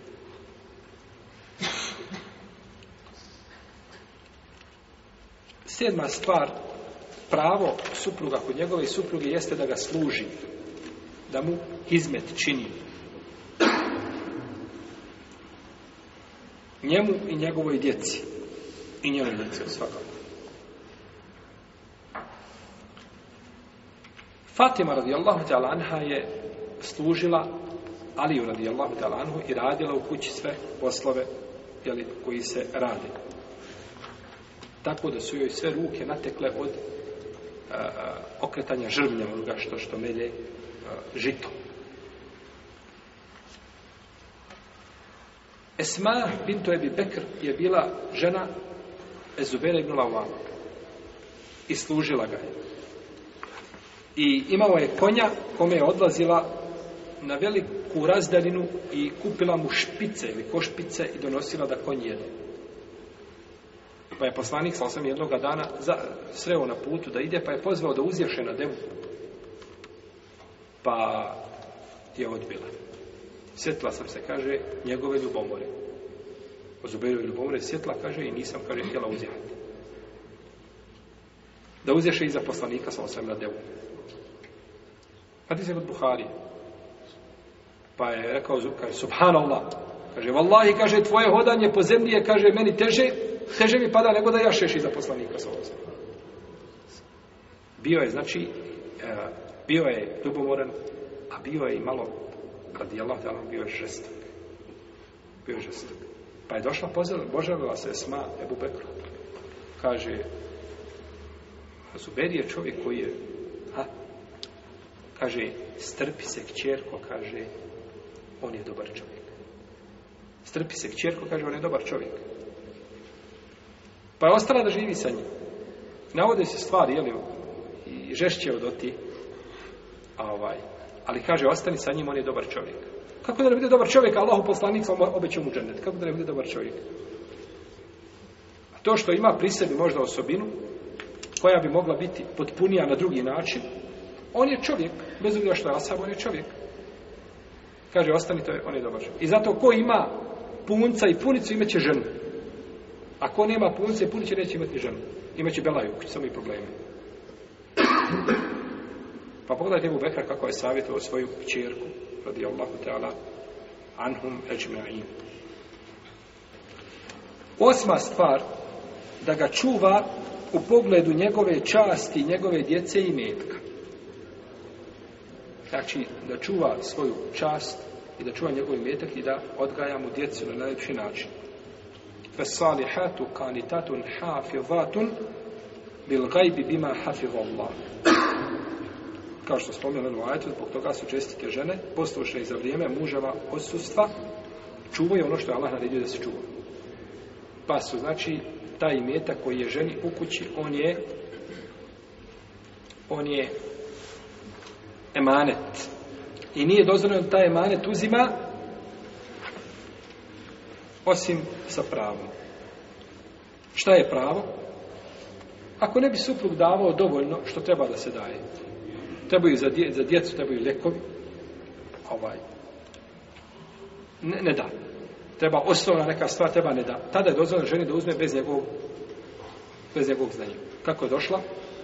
Speaker 1: Sedma stvar, pravo supruga kod njegove supruge jeste da ga služi, da mu hizmet čini. Njemu i njegovoj djeci. I njenoj djeci, svakako. Fatima radijallahu ta'ala anha je služila Aliju radijallahu ta'ala anhu i radila u kući sve poslove koji se rade. Tako da su joj sve ruke natekle od okretanja žrvnja onoga što melje žito. Esma bintu Ebi Bekr je bila žena Ezubera ibn Lavama i služila ga je. I imao je konja kome je odlazila na veliku razdaljinu i kupila mu špice ili košpice i donosila da konj jede. Pa je poslanik sa osam jednoga dana sreo na putu da ide, pa je pozvao da uzješe na devu. Pa je odbila. Sjetila sam se, kaže, njegove ljubomore. O Zubejrove ljubomore sjetila, kaže, i nisam, kaže, htjela uzjehati. Da uzješe iza poslanika sa osam na devu. Hadis je kod Buharije. Pa je rekao, kaže, subhanallah. Kaže, vallahi, kaže, tvoje hodanje po zemlji je, kaže, meni teže mi pada nego da jašeš iza poslanika sa osam. Bio je, znači, bio je ljubomoran, a bio je i malo, radijallahu ta'ala, bio je žestok. Bio je žestok. Pa je došla, požalila se Esma Ebu Bekru. Kaže, Zuber je čovjek koji je, kaže, strpi se kćerko, kaže, on je dobar čovjek. Strpi se kćerko, kaže, on je dobar čovjek. Pa je ostala da živi sa njim. Navode se stvari, i žešće od oti, ali kaže, ostani sa njim, on je dobar čovjek. Kako da ne bude dobar čovjek, Allahu poslanik sam obećao mu džennet? Kako da ne bude dobar čovjek? A to što ima pri sebi možda osobinu, koja bi mogla biti potpunija na drugi način, on je čovjek, bez obzira što je asab, on je čovjek. Kaže, ostanite, on je dobar čovjek. I zato ko ima punca i punicu, imaće ženu. A ko nema punca i punice, neće imati ženu. Imaće belaju, samo i probleme. Pa pogledajte Ebu Bekra kako je savjetovao svoju kćerku, radijallahu ta'ala, anhum ejma'in. Osma stvar, da ga čuva u pogledu njegove časti, njegove djece i metka. Znači, da čuva svoju čast i da čuva njegov metak i da odgaja mu djecu na najljepši način. Fasalihatu qanitatun hafizatun bil gajbi bima hafizallah. Kao što spomenuli u ajetu, zbog toga su čestite žene poslušne za vrijeme muževa odsustva, čuvaju ono što je Allah naredio da se čuva. Pa su, znači, taj imetak koji je ženi u kući, on je emanet. I nije dozvoljeno da taj emanet uzima osim sa pravom. Šta je pravo? Ako ne bi suprug davao dovoljno što treba da se daje. Trebaju za djecu, trebaju lijekovi. Ne da. Treba osnovna neka stvar, treba ne da. Tada je dozvoljeno ženi da uzme bez njegovog znanja. Kako je došla?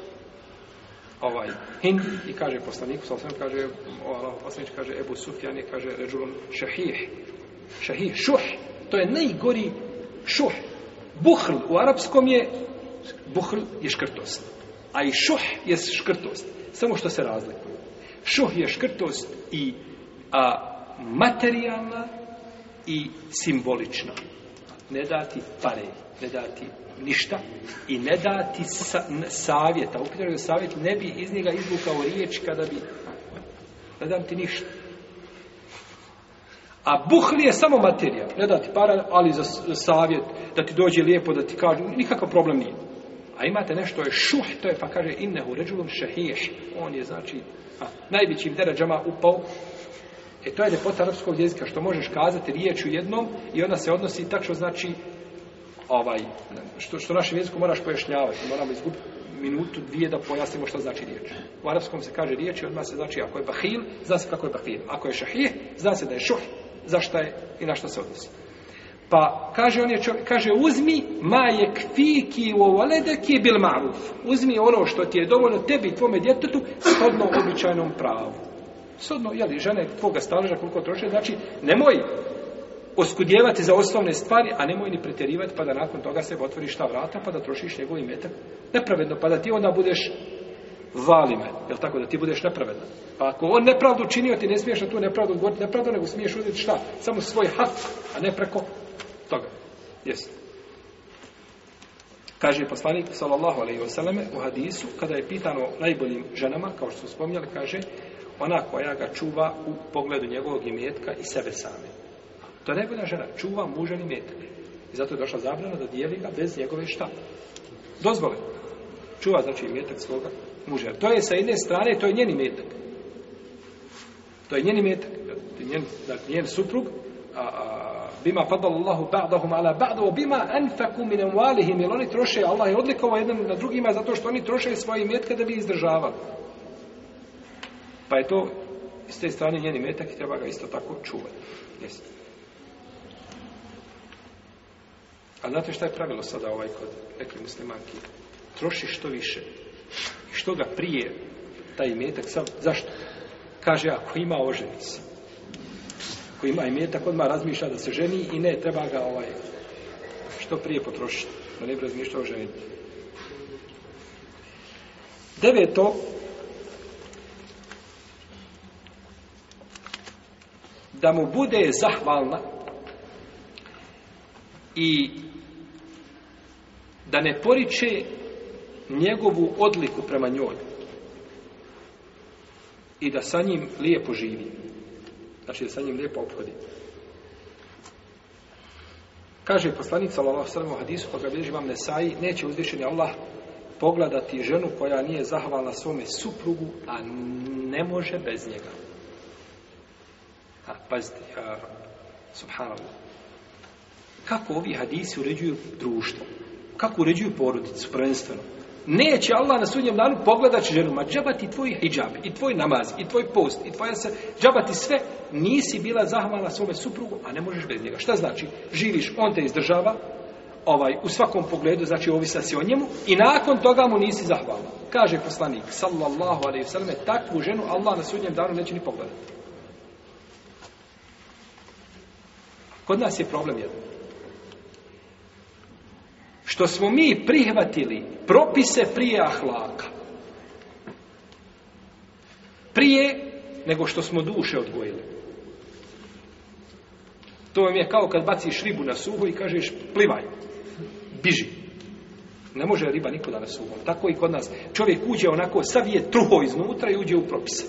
Speaker 1: Hind i kaže poslaniku, kaže, poslanič kaže Ebu Sufjan je, kaže, ređulun šahih, šuh, to je najgori šuh. Buhl u arapskom buhl je škrtost, a i šuh je škrtost, samo što se razlikuje. Šuh je škrtost i materijalna i simbolična. Ne dati pare, ne dati ništa i ne dati savjeta. Upitano je savjet, ne bi iz njega izvukao riječ kada bi ne dam ti ništa. A buhli je samo materija. Ne dati para, ali za savjet, da ti dođe lijepo, da ti kaže, nikakav problem nije. A imate nešto je šuh, to je pa kaže innehu ređulun šehih. On je znači najvećim deređama upao. To je ljepota arapskog jezika, što možeš kazati riječ u jednom i ona se odnosi tačno znači što našem jeziku moraš pojašnjavati. Moramo izgubiti minutu, dvije da pojasnimo što znači riječ. U arapskom se kaže riječ i odmah se znači ako je bahil, zna se kako je bahil. Ako je šahih, zna se da je šuh, zašta je i na što se odnosi. Pa kaže uzmi ma yakfiki wa waladaki bil ma'ruf. Uzmi ono što ti je dovoljno tebi i tvome djetetu shodno običajnom pravu. Shodno, žene tvoga staleža koliko troše, znači nemoj oskudjevati za osnovne stvari, a nemoj ni pretjerivati pa da nakon toga se otvoriš ta vrata pa da trošiš njegov imetak nepravedno, pa da ti onda budeš valime, jel tako, da ti budeš nepravedan. Pa ako on nepravdu činio, ti ne smiješ na tu nepravdu odgovoriti nepravdu, nego smiješ uzeti šta? Samo svoj hak, a ne preko toga. Jesi. Kaže poslanik sallallahu alejhi ve selleme u hadisu kada je pitano najboljim ženama, kao što su spominjali, kaže ona koja ga čuva u pogledu njegovog imetka i sebe same. To je najbolja žena, čuva mužev imetak. I zato je došla zabrana da dijeli ga bez njegove šta? Dozvole. Čuva znači imetak svoga muža. To je sa jedne strane, to je njen imetak. To je njen imetak. Njen suprug, bima fadallahu ba'dahum ala ba'du bima anfaqu min amwalihim, jer oni troše, Allah je odlikovao jedan na drugima zato što oni troše svoje imetke da bi izdržavali. Pa je to s te strane njen imetak i treba ga isto tako čuvati. Jesi. A znate šta je pravilo sada kod neke muslimanki? Troši što više. I što ga prije taj imetak sam. Zašto? Kaže, ako ima, oženi se. Ako ima imetak, odmah razmišlja da se ženi i ne treba ga što prije potrošiti. Da ne bi razmišljao o ženi. 9. Da mu bude zahvalna i da ne poriče njegovu odliku prema njoj i da sa njim lijepo živi. Znači da sa njim lijepo ophodi. Kaže poslanik sallallahu alejhi ve sellem u hadisu koga bilježi Imam Nesai, neće uzvišeni Allah pogledati ženu koja nije zahvalna svome suprugu, a ne može bez njega. Pazite, subhanallah. Kako ovi hadisi uređuju društvo? Kako uređuju porodicu, prvenstveno? Neće Allah na sudnjem danu pogledati ženu, ma džabati tvoj hidžab, i tvoj namaz, i tvoj post, i tvoja se, džabati sve, nisi bila zahvalna svome suprugu, a ne možeš bez njega. Šta znači? Živiš, on te izdržava, u svakom pogledu, znači ovisa si o njemu, i nakon toga mu nisi zahvalna. Kaže poslanik, sallallahu alejhi ve selleme, takvu ženu Allah na sudnjem danu neće ni pogledati. Kod nas je problem jedan. Što smo mi prihvatili propise prije ahlaka. Prije nego što smo duše odgojili. To vam je kao kad baciš ribu na suho i kažeš plivaj, biži. Ne može riba nikuda na suho. Tako i kod nas. Čovjek uđe onako, savije truho iznutra i uđe u propise.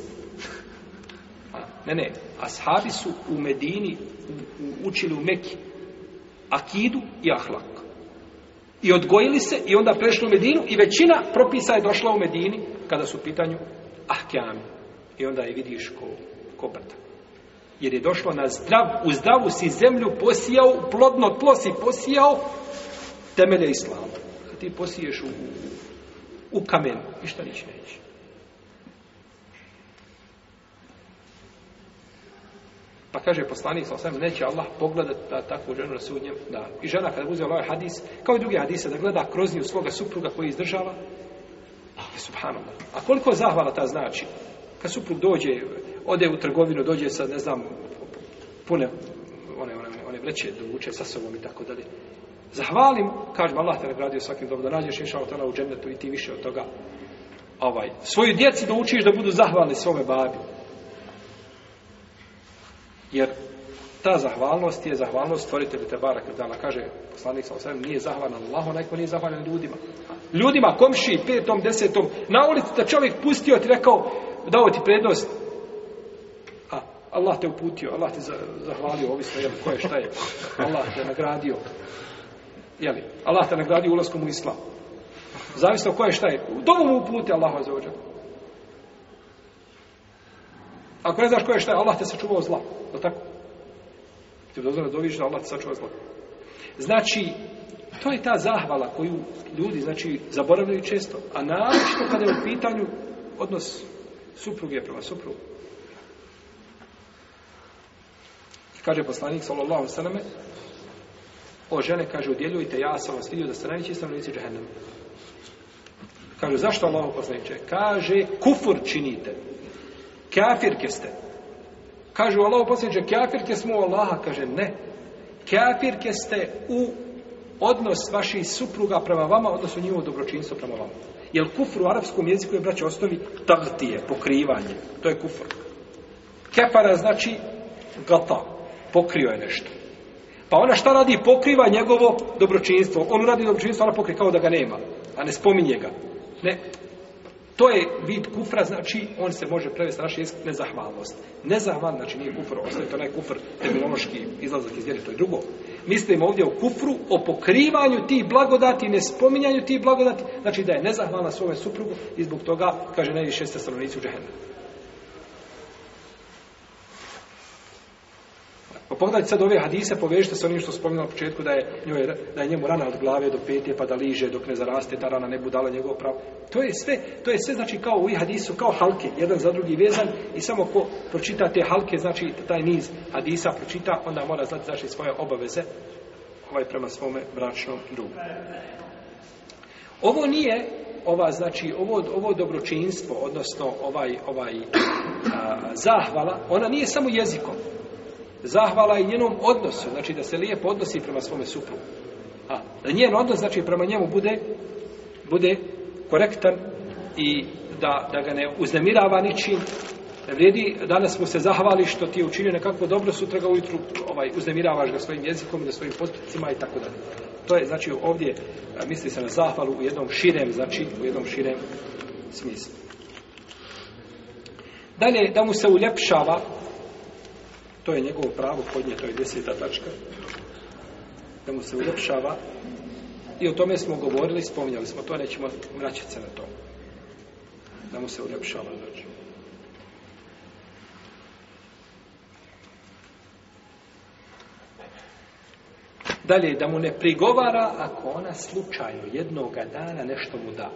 Speaker 1: Ne. Ashabi su u Medini učili u Meki akidu i ahlak. I odgojili se i onda prešli u Medinu i većina propisa je došla u Medini kada su u pitanju ahkami. I onda je vidiš ko brda. Jer je došlo na u zdravu si zemlju posijao, plodno tlo si posijao temelje islama. Kad ti posiješ u kamen, ništa neće. Pa kaže poslanik sallallahu alejhi ve sellem, neće Allah pogledati da takvu ženu na sudnjem danu. I žena kada uzme ovaj hadis, kao i drugi hadise, da gleda kroz nju svoga supruga koji izdržava, subhanallah. A koliko zahvala ta znači? Kad suprug dođe, ode u trgovinu, dođe sa, ne znam, pune one vreće da vuče sa sobom i tako dalje. Zahvalim, kažem, Allah te nagradio svakim dobro, da nađeš inša Allah u džennetu i ti više od toga. Svoju djeci da učiš da budu zahvalni svome babi. Jer ta zahvalnost je zahvalnost stvoritelju te barek dana. Kaže poslanik sallallahu alejhi ve sellem, nije zahvalan Allahu, onaj ko nije zahvalan ljudima. Ljudima, komšiji, 5., 10., na ulici da čovjek pustio ti rekao, dao ti prednost. Allah te uputio, Allah te zahvalio, ovisno ko je, šta je. Allah te nagradio. Allah te nagradio ulaskom u islam. Zavisno ko je šta je. Dovu mu uputi Allahu azza wa dželle. Ako ne znaš ko je šta je, Allah te sačuvao zla. Je li tako? Ti dozvoljeno doviš da Allah te sačuva zla. Znači, to je ta zahvala koju ljudi, znači, zaboravljaju često, a naročito kada je u pitanju odnos supruge prema suprugu. Kaže poslanik, sallallahu alejhi ve selleme, o žene, kaže, udjeljujte, ja sam vas vidio da ste najveći stanovnici džehennema. Kaže, zašto Allahu poslaniče? Kaže, kufur činite. Kafirke ste. Kaže, Allahu poslaniče, kafirke smo u Allaha. Kaže, ne. Kafirke ste u odnos vaših supruga prema vama, odnosno njihovo dobročinstvo prema vama. Jer kufr u arapskom jeziku je, braće, osnovi tagtije, pokrivanje. To je kufr. Kefara znači gata, pokrio je nešto. Pa ona šta radi? Pokriva njegovo dobročinstvo. On radi dobročinstvo, ona pokri kao da ga nema, a ne spominje ga. Ne. To je vid kufra, znači on se može prevesti na naš jezik nezahvalnost. Nezahval, znači nije kufr, ostaje to onaj kufr terminološki izlazak iz vjere, to je drugo. Mislim ovdje o kufru, o pokrivanju tih blagodati, ne spominjanju tih blagodati, znači da je nezahvalna svome suprugu i zbog toga, kaže, najviše ste stanovnici u džehennemu. Pa pogledajte sad ove hadise, povežite se onim što spominjamo na početku, da je njemu rana od glave do pete, pa da liže dok ne zaraste, ta rana ne budala njegovo pravo. To je sve znači kao u ovih hadisu, kao halke, jedan za drugi vezan i samo ko pročita te halke, znači taj niz hadisa pročita, onda mora znati znači svoje obaveze prema svome bračnom drugu. Ovo nije znači ovo dobročinstvo, odnosno zahvala, ona nije samo jezikom. Zahvala i njenom odnosu, znači da se lijepo odnosi prema svome suprugu. Da njen odnos, znači prema njemu bude korektan i da ga ne uznemirava ničim. Ne vrijedi, danas mu se zahvali što ti je učinio nekako dobro, sutra ga ujutru uznemiravaš ga svojim jezikom i na svojim postupcima i tako dalje. To je, znači, ovdje misli se na zahvalu u jednom širem smislu. Dalje, da mu se uljepšava, to je njegovo pravo kod nje, to je 10. tačka. Da mu se uljepšava. I o tome smo govorili, spominjali smo to, nećemo vraćati se na to. Da mu se uljepšava, znači. Dalje, da mu ne prigovara ako ona slučajno jednoga dana nešto mu da.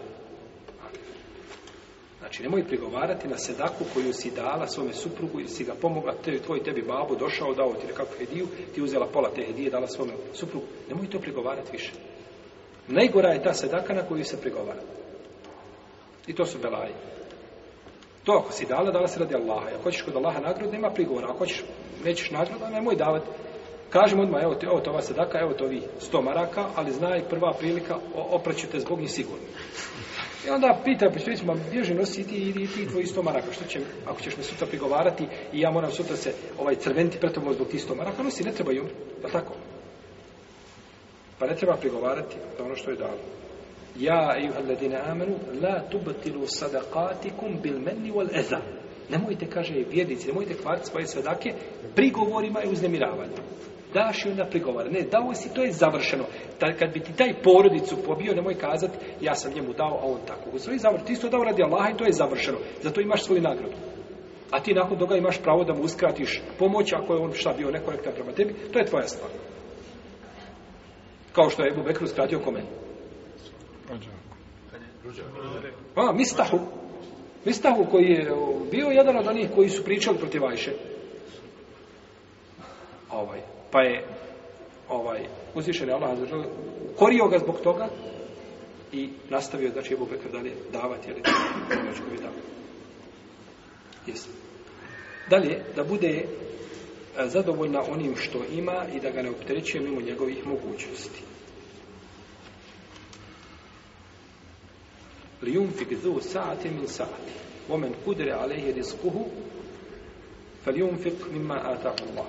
Speaker 1: Znači, nemoj prigovarati na sedaku koju si dala svome suprugu ili si ga pomogla, tvoj tebi babo došao, dao ti nekakvu hediju, ti uzela pola te hedije, dala svome suprugu. Nemoj to prigovarati više. Najgora je ta sedaka na koju se prigovara. I to su belaji. To ako si dala se radi Allaha. Ako hoćeš kod Allaha nagradu, nema prigovora. Ako nećeš nagradu, nemoj davati. Kažem odmah, evo to ova sedaka, evo to ovi 100 maraka, ali znaj, prva prilika, opraću te zbog njih sigurno. I onda pita, ma bježi nosi i ti tvoji 100 maraka, što će, ako ćeš me sutra prigovarati i ja moram sutra se crventi pred tobom zbog tih 100 maraka, nosi, ne treba ju, da tako? Pa ne treba prigovarati za ono što je dalo. Ja, ejuhalladine amenu, la tubtilu sadaqatikum bil menni wal eza. Nemojte, kaže vjernici, nemojte kvariti svoje sadake prigovorima i uznemiravanjem. Daš i onda prigovara. Ne, dao si, to je završeno. Kad bi ti taj porodicu pobio, nemoj kazati, ja sam njemu dao, a on tako. Ti isto dao radi Allaha i to je završeno. Zato imaš svoju nagradu. A ti nakon toga imaš pravo da mu uskratiš pomoć, ako je on bio nekorektan prema tebi, to je tvoja stvar. Kao što je Ebu Bekr uskratio kome? Mistahu koji je bio jedan od onih koji su pričali protiv Ajše. Pa je uzvišen je Allah korio ga zbog toga i nastavio, znači, Ebu Bekr dalje davati, jer je pomoć koju je dao. Jesu. Dalje, da bude zadovoljna onim što ima i da ga ne opterećuje mimo njegovih mogućnosti. لينفق ذو ساعة من ساعته ومن قدر عليه رزقه فلينفق مما آتاه الله.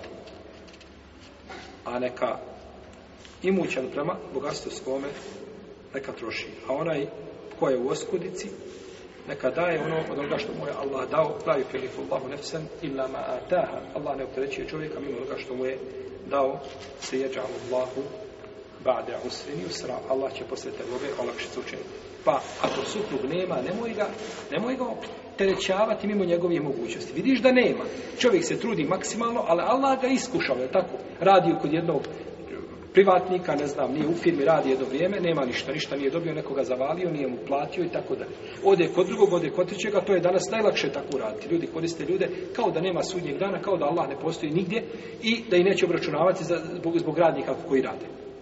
Speaker 1: A neka imućan prema bogatstvu svome neka troši. A onaj ko je u oskudici neka daje ono od onoga što mu je Allah dao. La yukallifu Allahu nafsan illa ma ataha. Allah ne opterećuje čovjeka mimo onoga što mu je dao. Sayaj'alu Allahu ba'de usrin yusra. Allah će posle tegobe olakšicu učiniti. Pa, ako suprug nema, nemoj ga opterećavati mimo njegovih mogućnosti. Vidiš da nema. Čovjek se trudi maksimalno, ali Allah ga iskušao, je tako? Radi kod jednog privatnika, ne znam, nije u firmi, radi jedno vrijeme, nema ništa nije dobio, nekoga zavalio, nije mu platio i tako dalje. Ode kod drugog, ode kod trećega, to je danas najlakše tako raditi. Ljudi koriste ljude kao da nema sudnjeg dana, kao da Allah ne postoji nigdje i da ih neće obračunavati zbog radnika koji rade.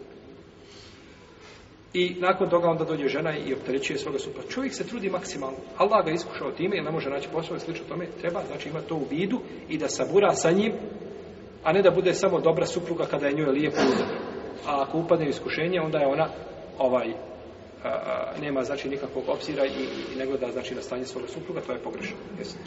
Speaker 1: I nakon toga onda dođe žena i opterećuje svoga supruga. Čovjek se trudi maksimalno. Allah ga iskušao time, jer ne može naći posao i slično tome. Treba, znači, imati to u vidu i da sabura sa njim, a ne da bude samo dobra supruga kada je njoj lijepo uzor. A ako upadne u iskušenje, onda je ona nema, znači, nikakvog obzira i ne gleda, znači, na stanje svoga supruga, to je pogrešno. Jesi.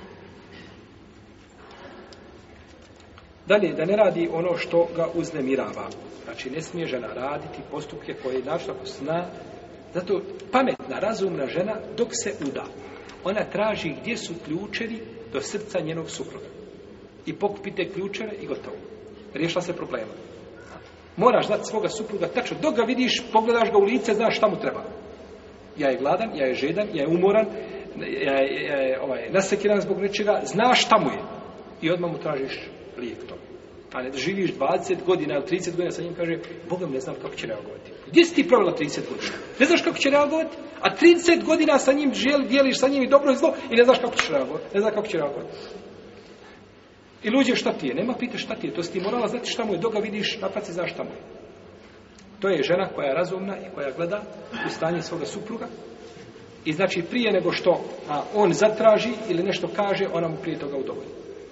Speaker 1: Dalje, da ne radi ono što ga uznemirava. Znači, ne smije žena raditi postupke koje, znači, ako zna, zato pametna, razumna žena, dok se uda, ona traži gdje su ključevi do srca njenog supruga. I pokupite ključeve i gotovo. Riješila se problema. Moraš dati svoga supruga tačno. Dok ga vidiš, pogledaš ga u lice, znaš šta mu treba. Ja je gladan, ja je žedan, ja je umoran, ja je nasekiran zbog nečega, znaš šta mu je. I odmah mu tražiš lijek to. A ne da živiš 20 godina ili 30 godina sa njim, kaže, Bogom ne znam kako će reagovati. Gdje si ti provela 30 godina? Ne znaš kako će reagovati? A 30 godina sa njim dijeliš sa njim i dobro i zlo i ne znaš kako će reagovati. Ne znaš kako će reagovati. I luđe, šta ti je? Nema pita šta ti je. To si ti morala znati šta mu je. Dok ga vidiš, napraci znaš šta mu je. To je žena koja je razumna i koja gleda u stanje svoga supruga. I znači prije nego što on zatraži ili nešto kaže, ona mu prije toga udovolji.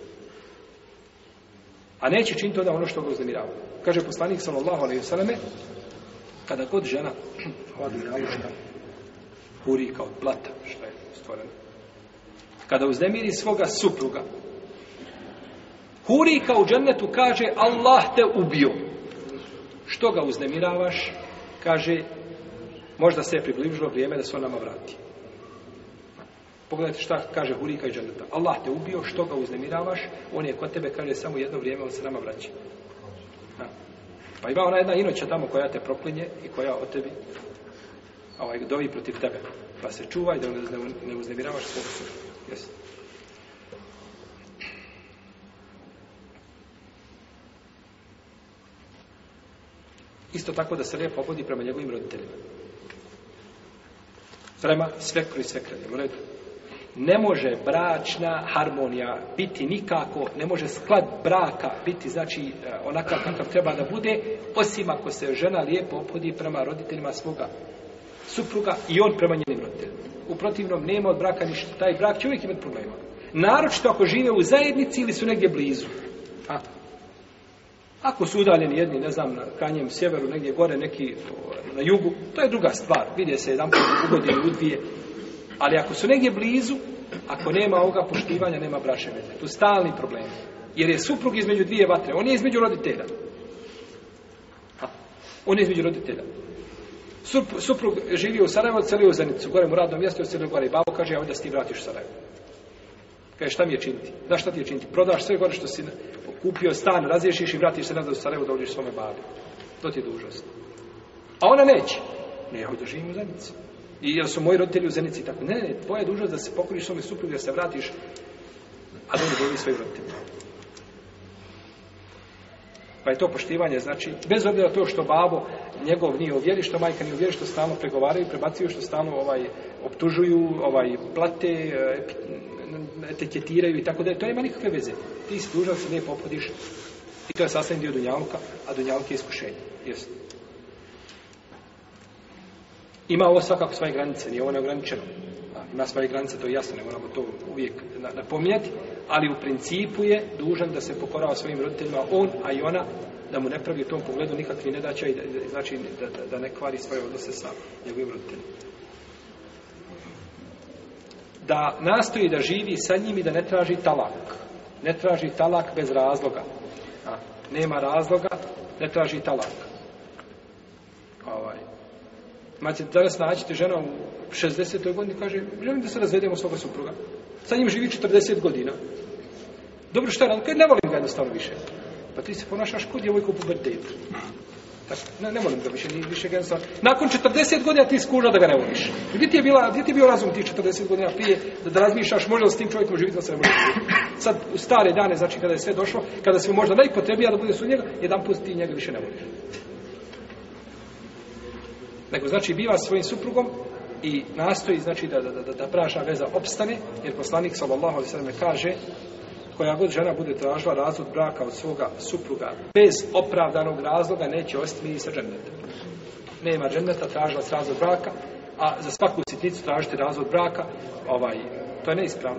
Speaker 1: A neće činiti onda ono što ga uznemirava. Kaže poslanik sallallahu alejhi ve selleme, kada god žena ova dunjaluška huri kao plata, što je stvoreno, kada uznemiri svoga supruga, hurika u džennetu kaže, Allah te ubio. Što ga uznemiravaš? Kaže, možda se je približilo vrijeme da se on nama vrati. Pogledajte šta kaže hurika iz dženneta. Allah te ubio, što ga uznemiravaš? On je kod tebe, kaže, samo jedno vrijeme, on se nama vraća. Pa ima ona jedna inoća tamo koja te proklinje i koja o tebi dovi protiv tebe. Pa se čuvaj da ne uznemiravaš svog supruga. Jesi. Isto tako da se lijepo opodi prema njegovim roditeljima. Prema svekru i svekreni. Ne može bračna harmonija biti nikako, ne može sklad braka biti, znači, onakav kakav treba da bude, osim ako se žena lijepo opodi prema roditeljima svoga supruga i on prema njenim roditeljima. U protivnom nema od braka ništa. Taj brak će uvijek imati problema. Naročito ako žive u zajednici ili su negdje blizu. Ako su udaljeni jedni, ne znam, na krajnjem sjeveru, negdje gore, neki na jugu, to je druga stvar. Vidje se jedan put u godinu, u dvije. Ali ako su negdje blizu, ako nema ovoga poštivanja, nema bračne veze. Tu stalni problem. Jer je suprug između dvije vatre. On je između roditelja. On je između roditelja. Suprug živio u Sarajevu, odselio u Zenicu. Gore mu radno mjesto, odselio gore. I babo kaže, ja ovdje se ti vratiš u Sarajevu. Kaže, šta mi je činiti? Znaš šta ti je činiti? Prodaš sve gore što si kupio stan, razriješiš i vratiš se nazad u Sarajevu da uđeš svome babi. To ti je dužnost. A ona neće. Ne, ja ovdje živim u Zenici. I jer su moji roditelji u Zenici tako. Ne, tvoja je dužnost da se pokoriš svome suprugu, da se vratiš, a da ne dobi svojim roditeljima. Pa je to poštivanje, znači, bez obzira to što babo njegov nije u vjeri, što majka nije u vjeri, što stalno pregovaraju, prebacuju, što stalno optužuju, plate, etiketiraju i tako da to nema nikakve veze. Ti si dužan da se lijepo opodiš i to je sastavni dio dunjaluka, a dunjaluk je iskušenje. Jesi. Ima ovo svakako svoje granice, nije ovo neograničeno. Ima svoje granice, to je jasno, ne moramo to uvijek napominjati, ali u principu je dužan da se pokorava svojim roditeljima, on, a i ona, da mu ne pravi u tom pogledu nikakvi nedaća i znači da ne kvari svoje odnose sa njegovim roditeljima. Da nastoji da živi sa njim i da ne traži talak. Ne traži talak bez razloga. Nema razloga, ne traži talak. Imate danas naćete žena u 60. godini, kaže, želim da se razvedemo svoga supruga. Sa njim živi 40 godina. Dobro, šta je? Ne volim ga jednostavno više. Pa ti se ponašaš kod djevojka u pubertetu. Tako, ne volim ga više jednostavno. Nakon 40 godina ti skužao da ga ne voliš. Gdje ti je bio razum tih 40 godina prije da razmišljaš može li s tim čovjekom živjeti, da se ne može živjeti. Sad, u stare dane, znači kada je sve došlo, kada sve možda najpotrebnija da bude su njega, jedan put ti njega više ne voliš. Nego, znači, biva svojim suprugom i nastoji, znači, da bračna veza opstane, jer poslanik, sallallahu alejhi ve sellem, kaže koja god žena bude tražila razvod braka od svoga supruga bez opravdanog razloga neće ostati ni sa džennetom. Nema dženneta, tražila se razvod braka, a za svaku sitnicu tražiti razvod braka, to je neispravno.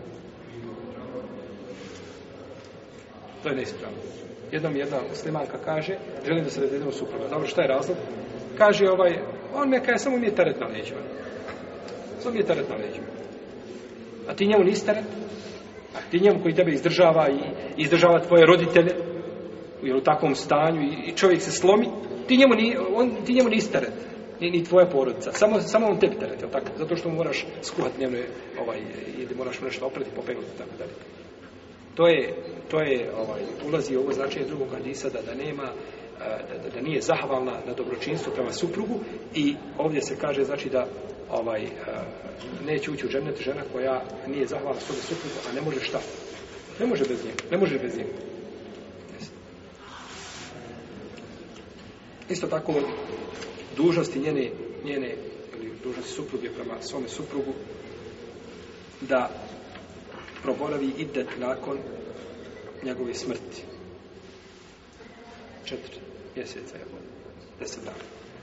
Speaker 1: To je neispravno. Jednom jedna muslimanka kaže, želim da se razvedemo supruga. Dobro, šta je razlog? Kaže, on me kaže, samo mi je teret na leđima. Samo mi je teret na leđima. A ti njemu nisi teret? A ti njemu koji tebe izdržava i izdržava tvoje roditelje u takvom stanju i čovjek se slomi, ti njemu nisi teret. Ni tvoja porodica. Samo on tebi teret, je li tako? Zato što moraš skuhati dnevno ili moraš nešto oprati, popegnuti i tako dalje. To je ulazi u ovo značenje drugog hadisa da nema da nije zahvalna na dobročinstvo prema suprugu i ovdje se kaže znači da neće ući u džennet žena koja nije zahvalna svome suprugu, a ne može šta? Ne može bez njega. Isto tako dužnosti njene ili dužnosti supruge prema svome suprugu da proboravi idet nakon njegove smrti. 4 mjeseca, 10 dana.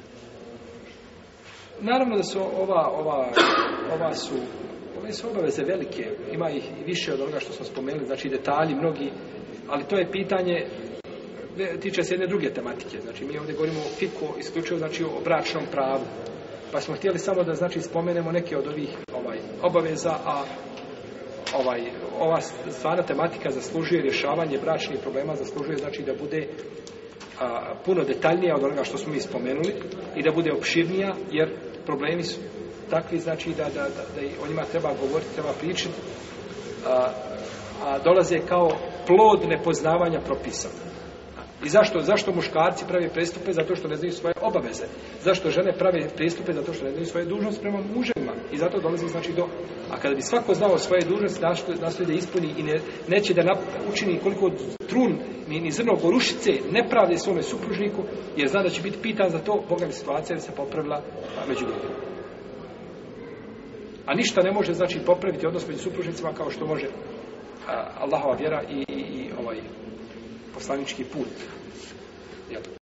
Speaker 1: Naravno da su ove su obaveze velike, ima ih i više od onoga što smo spomenuli, znači detalji mnogi, ali to je pitanje, tiče se jedne druge tematike. Znači mi ovdje govorimo o fiku, isključivo znači o bračnom pravu. Pa smo htjeli samo da znači spomenemo neke od ovih obaveza, a ova stvarna tematika zaslužuje rješavanje bračnih problema, zaslužuje znači da bude puno detaljnija od onoga što smo mi spomenuli i da bude opširnija, jer problemi su takvi, znači da o njima treba govoriti, treba pričati, a dolaze kao plod nepoznavanja propisa. I zašto muškarci prave prestupe? Zato što ne znaju svoje obaveze. Zašto žene prave prestupe? Zato što ne znaju svoje dužnosti prema muževima. I zato dolazi znači a kada bi svako znao svoje dužnosti, nastoji da ispuni i neće da učini koliko trun ni zrno gorušice nepravde svome supružniku, jer zna da će biti pitan za to, Boga mi situacija bi se popravila među ljudima. A ništa ne može znači popraviti odnos među supružnicima kao što može Allahova vjera i poslanički put. Jel?